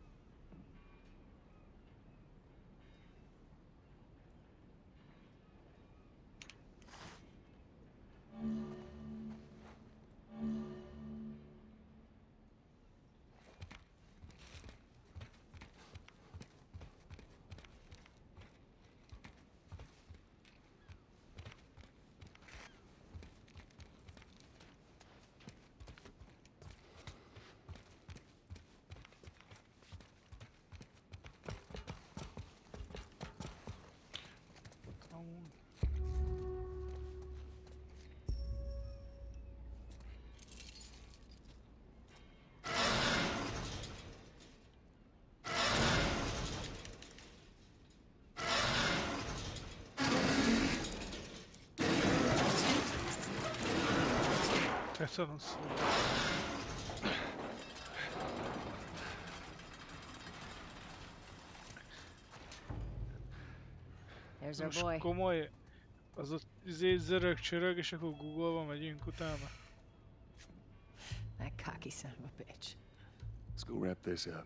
Köszönöm szépen. There's our Most boy. komoly, az ott zörög-csörög, és akkor Google-ba megyünk utána. That cocky son of a bitch. Let's go wrap this up.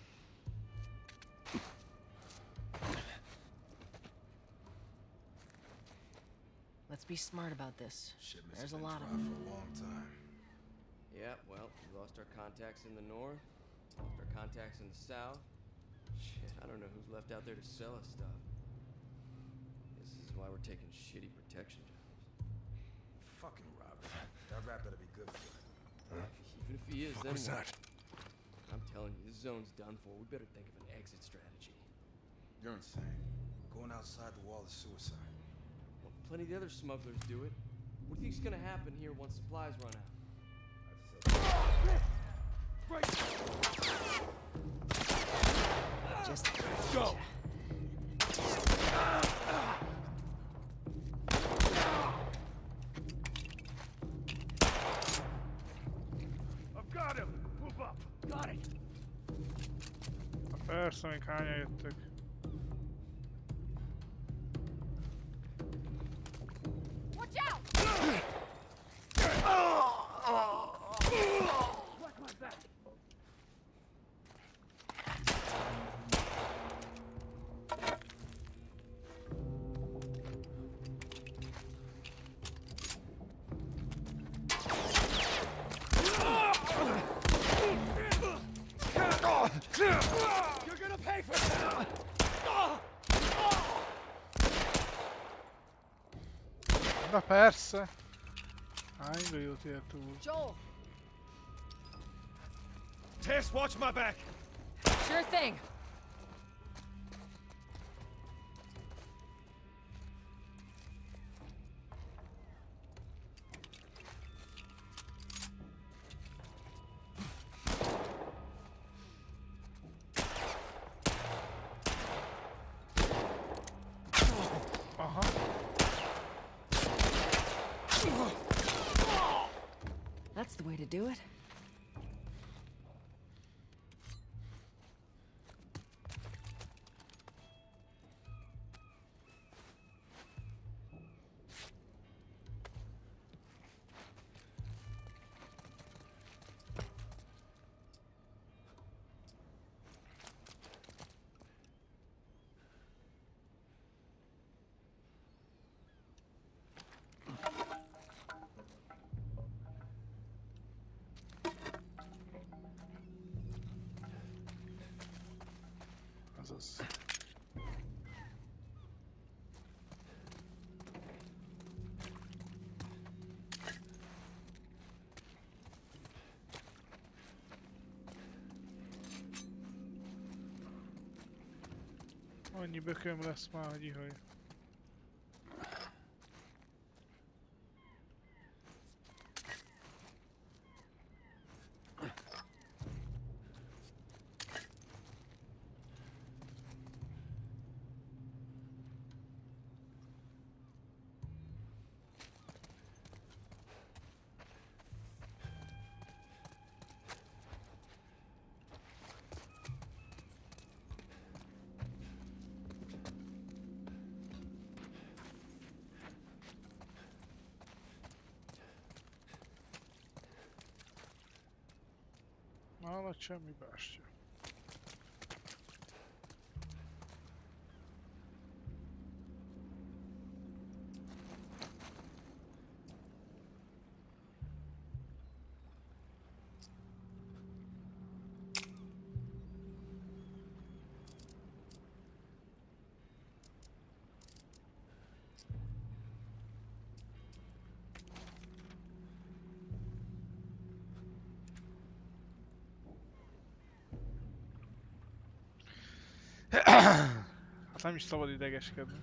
Let's be smart about this. Shipment's There's a been lot of dry them. for a long time. Yeah, well, we lost our contacts in the north, lost our contacts in the south. Shit, I don't know who's left out there to sell us stuff. This is why we're taking shitty protection jobs. Fucking Robert. That rat better be good for you. Huh? Even if he is, What then was what? that? I'm telling you, this zone's done for. We better think of an exit strategy. You're insane. Going outside the wall is suicide. Well, plenty of the other smugglers do it. What do you think's gonna happen here once supplies run out? Just go. I've got him. Move up. Got it. Persze, még hányan jöttök. Watch out! Watch my back. You're gonna pay for that! Na persze! Hány golyót ért úr? Joel! Tess, watch my back! Sure thing. Aha. That's the way to do it. Azaz. Annyi bököm lesz már, hogy ihaj. Alatt semmi bástya. Hát nem is szabad idegeskedni.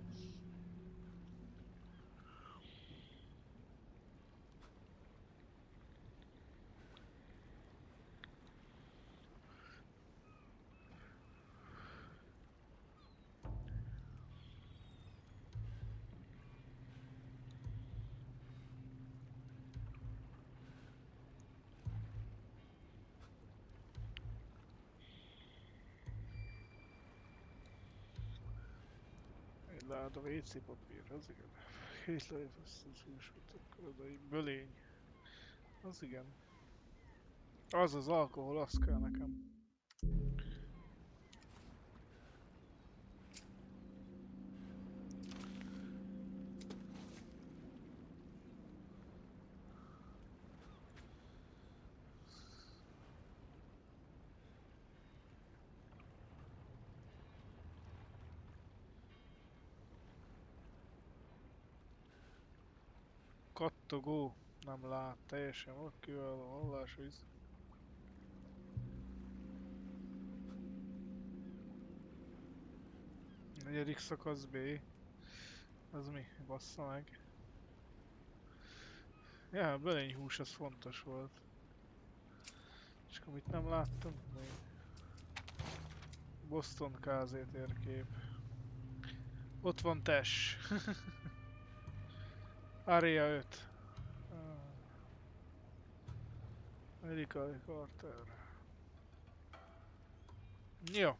Lát a WC papír, az igen. Két lejfesztőzősült, akkor oda egy bölény. Az igen. Az az alkohol, az kell nekem. Kattogó, nem lát, teljesen van kiváló hallásvíz. Negyedik szakasz B. Az mi? Bassza meg. Ja, bölényhús, az fontos volt. És amit nem láttam még. Boston KZ térkép. Ott van Tesh. Area 5. Amerikai Carter. Jó.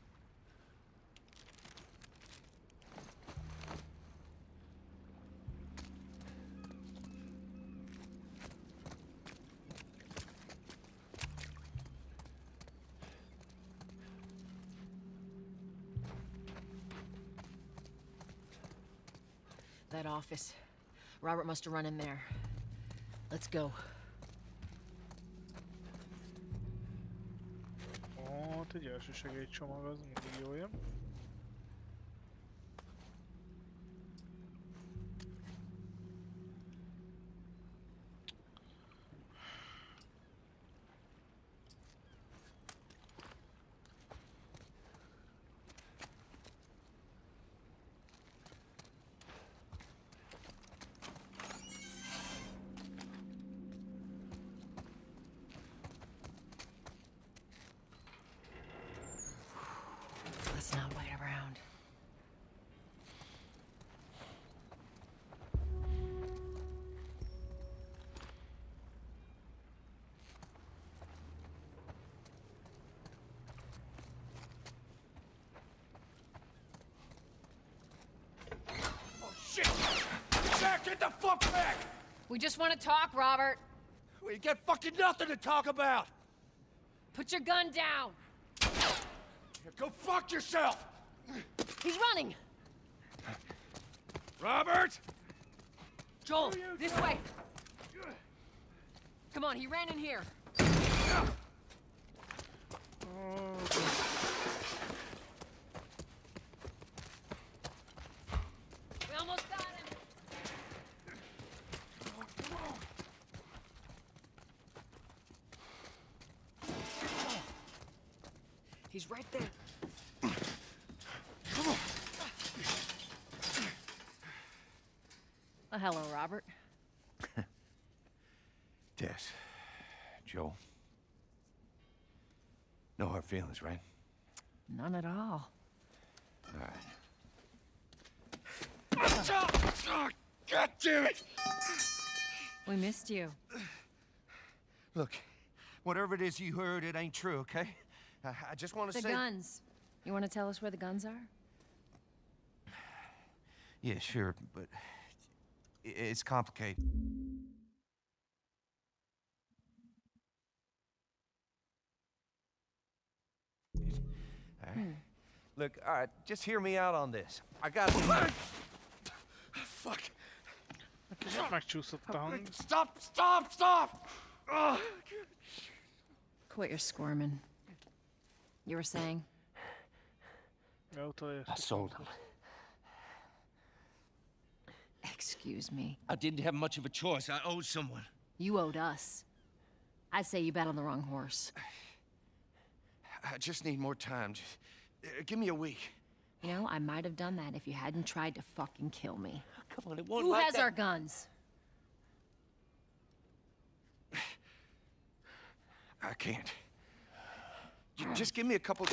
That office. Robert must have run in there. Let's go. Ott egy első segélycsomag, az mindig jól jön. Let's not wait around. Oh, shit! Jack, get the fuck back! We just want to talk, Robert. We got fucking nothing to talk about! Put your gun down. Go fuck yourself! He's running. Robert! Joel, this way. Come on, he ran in here. We almost got him. He's right there. Oh, hello, Robert. Tess. Joel. No hard feelings, right? None at all. All right. Oh, God damn it! We missed you. Look, whatever it is you heard, it ain't true, okay? I just want to The say... guns. You want to tell us where the guns are? Yeah, sure, but it's complicated. All right. Look, all right, just hear me out on this. I got... Fuck. Megcsúszott a hang. Stop! Oh. Quit your squirming. You were saying? I sold them. Excuse me. I didn't have much of a choice. I owed someone. You owed us. I'd say you bet on the wrong horse. I just need more time. Just, give me a week. You know, I might have done that if you hadn't tried to fucking kill me. Come on, it won't Who like has that. our guns? I can't. Just give me a couple...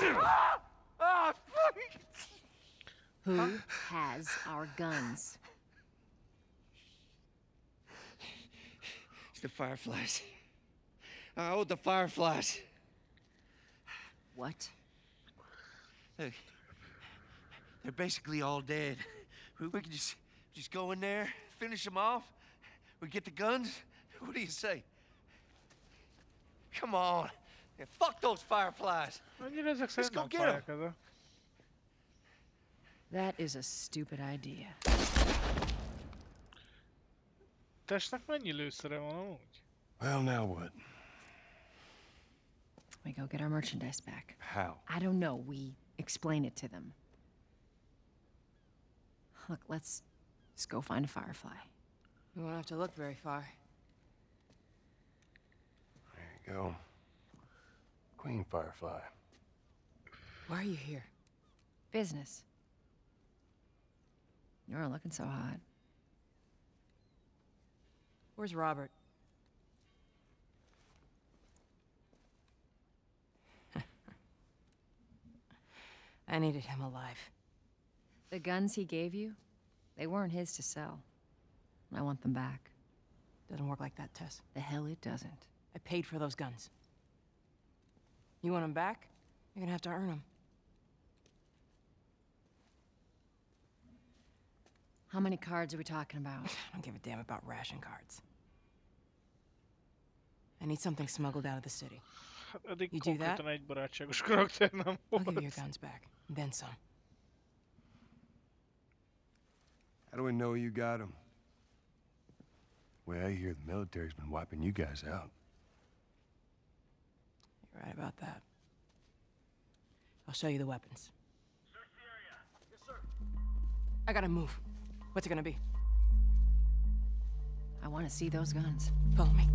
Who has our guns? It's the Fireflies. I owed the Fireflies. What? Look, they're basically all dead. We could just go in there, finish them off. We get the guns. What do you say? Come on. Yeah, fuck those Fireflies. Let's go get them. That is a stupid idea. Testnek mennyi lőszere van amúgy? Well, now what? We go get our merchandise back. How? I don't know. We explain it to them. Look, let's go find a Firefly. We won't have to look very far. There you go. Queen Firefly. Why are you here? Business. You aren't looking so hot. Where's Robert? I needed him alive. The guns he gave you, they weren't his to sell. I want them back. Doesn't work like that, Tess. The hell it doesn't. I paid for those guns. You want them back? You're gonna have to earn them. How many cards are we talking about? I don't give a damn about ration cards. I need something smuggled out of the city. Eddig You do that? konkrétan egy barátságos karakter nem I'll give you volt. your guns back, and then some. How do we know you got them? Well, I hear the military's been wiping you guys out. You're right about that. I'll show you the weapons. I gotta move. What's it gonna be? I want to see those guns. Follow me.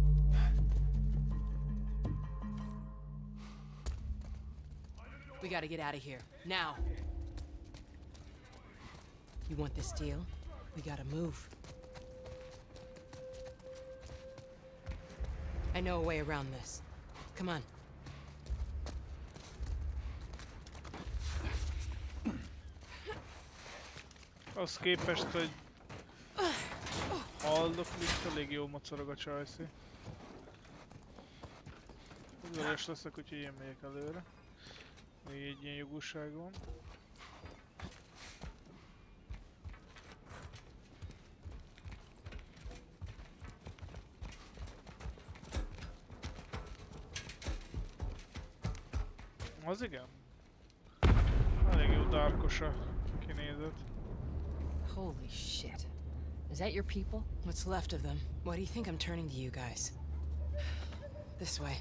We gotta get out of here. Now. You want this deal? We gotta move. I know a way around this. Come on. Az képest, hogy hallok, mint elég jó mocorog a csajszi. Udvarias leszek, úgyhogy én megyek előre. Még egy ilyen jogúság van. Az igen. Elég jó dárkos a kinézet. Holy shit. Is that your people? What's left of them. Why do you think I'm turning to you guys? This way.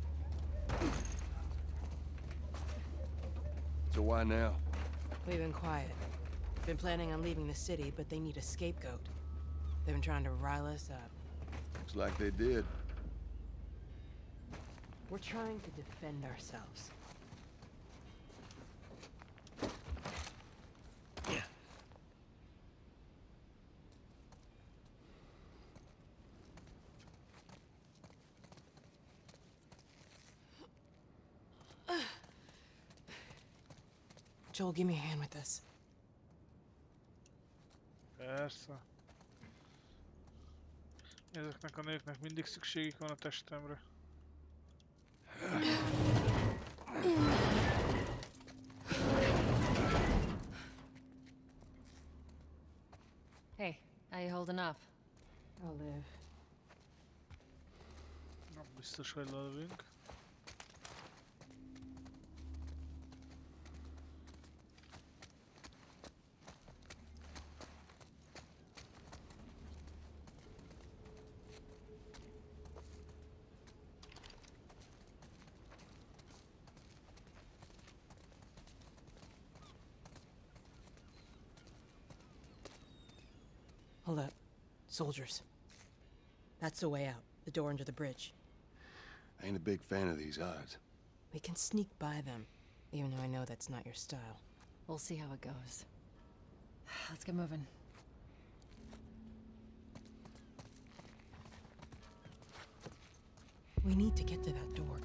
So why now? We've been quiet. Been planning on leaving the city, but they need a scapegoat. They've been trying to rile us up. Looks like they did. We're trying to defend ourselves. Joel, give me a hand with this. Persze. Ezeknek a nőknek mindig szükségük van a testemre. Hey, how you holding up? I'll live. Nem biztos, hogy lövünk. Hold up. Soldiers. That's the way out. The door under the bridge. I ain't a big fan of these odds. We can sneak by them, even though I know that's not your style. We'll see how it goes. Let's get moving. We need to get to that door.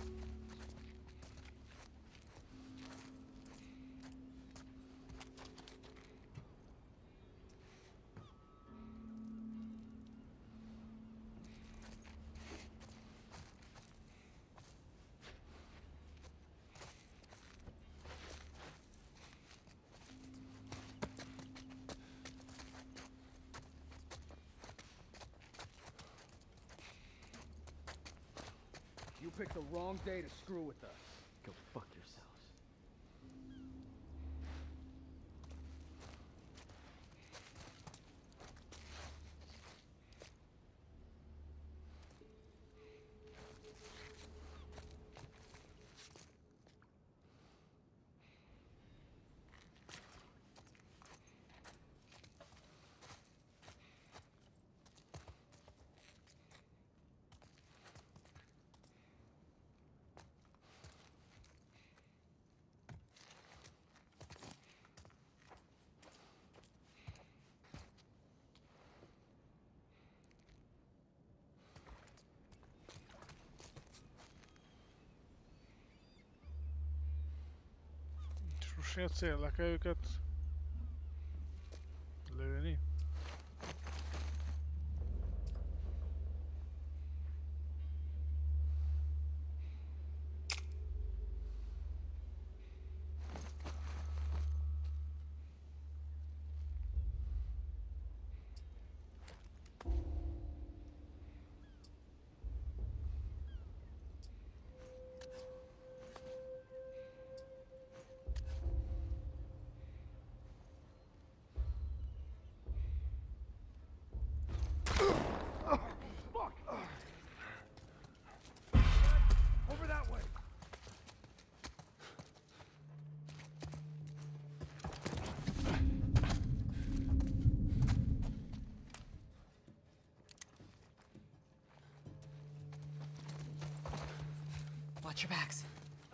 You picked the wrong day to screw with us. Go fuck yourselves. Most mi a cél? Le kell őket lőni? Over that way. Watch your backs.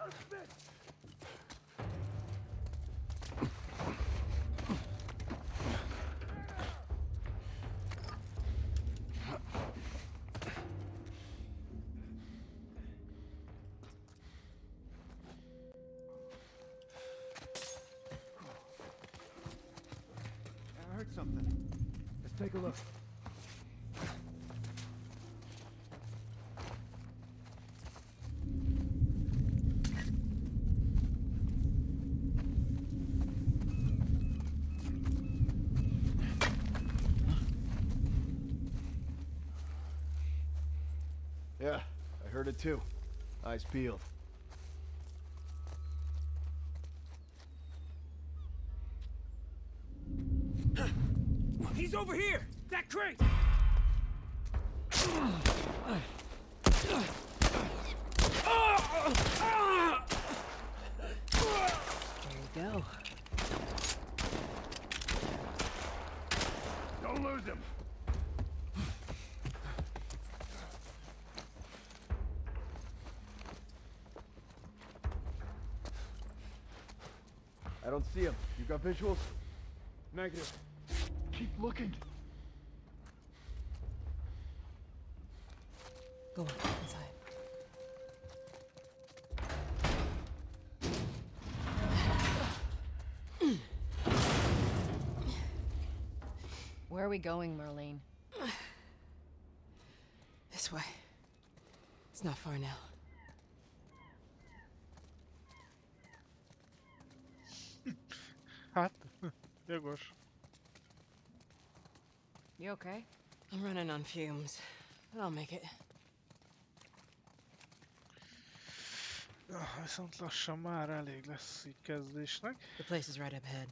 I heard something. Let's take a look. Yeah, I heard it too. Eyes peeled. He's over here! That crate! There you go. Don't lose him. I don't see him. You got visuals? Negative. Keep looking. Go on, inside. Where are we going, Marlene? This way. It's not far now. Hát, jogos. You okay? I'm running on fumes, but I'll make it. Viszont lassan már elég lesz így kezdésnek. The place is right up ahead.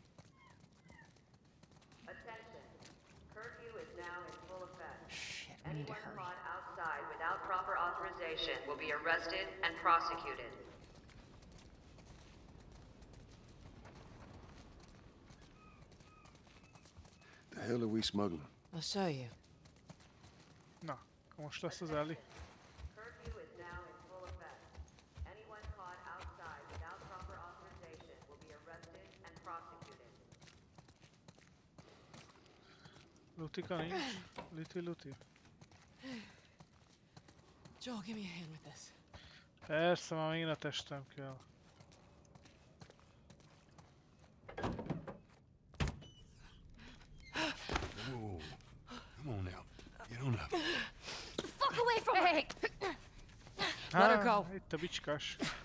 Attention. Curfew is now in full effect. Shit, we need to Anyone hurry. caught outside without proper authorization will be arrested and prosecuted. The hell are we smuggling? I'll show you. Na, most lesz az Ellie. Curfew is now in full effect. Anyone caught outside without proper authorization will be arrested and prosecuted. Lutika nincs? Luti. Joel, give me a hand with this. Persze, már megint a testem kell. Whoa. Come on now. Get on up. The fuck away from her! Hey! Let her go. Itt a bicskás. Well,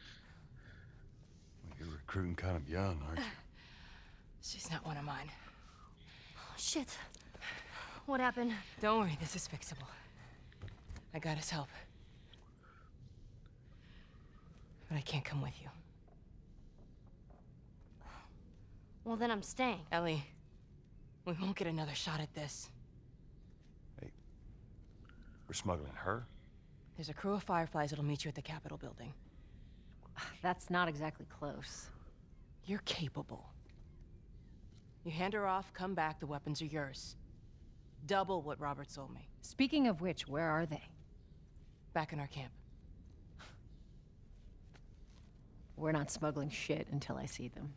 you're recruiting kind of young, aren't you? She's not one of mine. Shit. What happened? Don't worry, this is fixable. I got his help. But I can't come with you. Well, then I'm staying. Ellie, we won't get another shot at this. We're smuggling her? There's a crew of Fireflies that'll meet you at the Capitol building. That's not exactly close. You're capable. You hand her off, come back, the weapons are yours. Double what Robert sold me. Speaking of which, where are they? Back in our camp. We're not smuggling shit until I see them.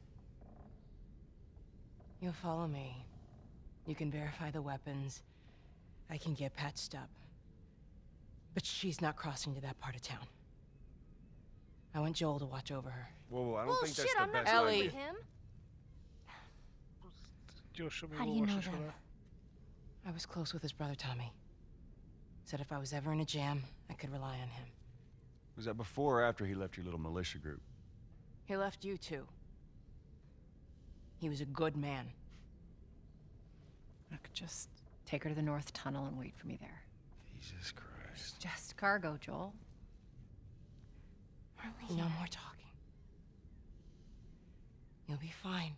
You'll follow me. You can verify the weapons. I can get patched up. But she's not crossing to that part of town. I want Joel to watch over her. Whoa, I don't think that's Bullshit, the I'm not best going Ellie. with him. Gyorsan még How do you know olvas is them? vele. I was close with his brother Tommy. Said if I was ever in a jam, I could rely on him. Was that before or after he left your little militia group? He left you too. He was a good man. Look, just take her to the North Tunnel and wait for me there. Jesus Christ. Just cargo, Joel. No more talking. You'll be fine.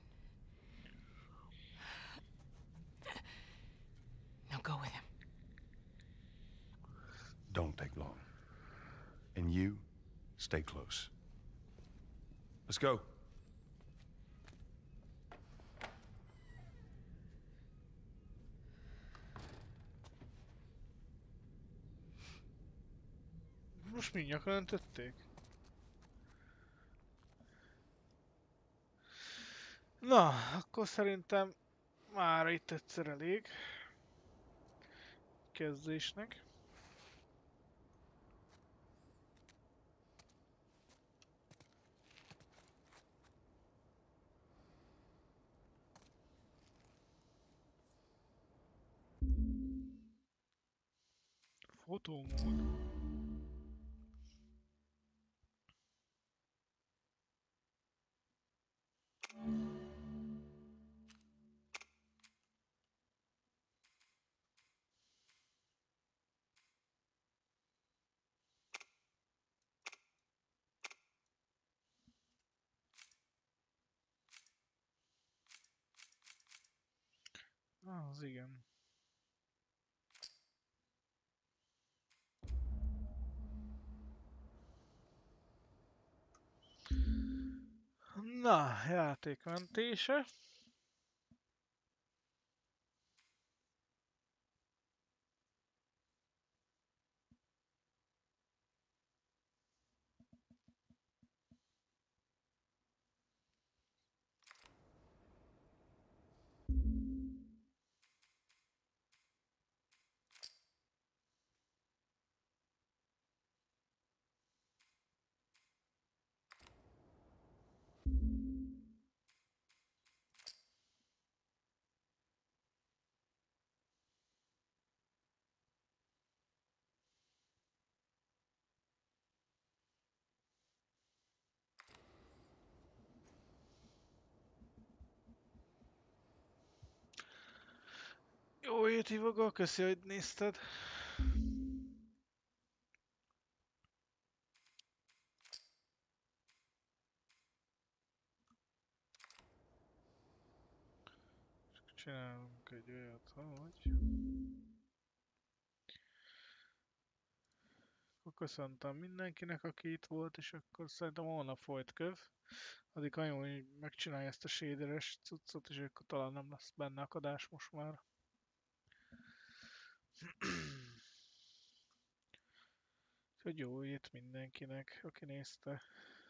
Now go with him. Don't take long. And you, stay close. Let's go. Most mind nyakon öntötték? Na, akkor szerintem már itt egyszer elég. Kezdésnek. Fotómód. Az igen. Na, játékmentése. Jó jött, Ivoga, köszi, hogy nézted. Csinálunk egy olyat, hogy... Akkor köszöntem mindenkinek, aki itt volt, és akkor szerintem holnap folyt köv. Addig annyi, hogy megcsinálja ezt a shaderes cuccot, és akkor talán nem lesz benne akadás most már. Úgyhogy jó jött mindenkinek, aki nézte.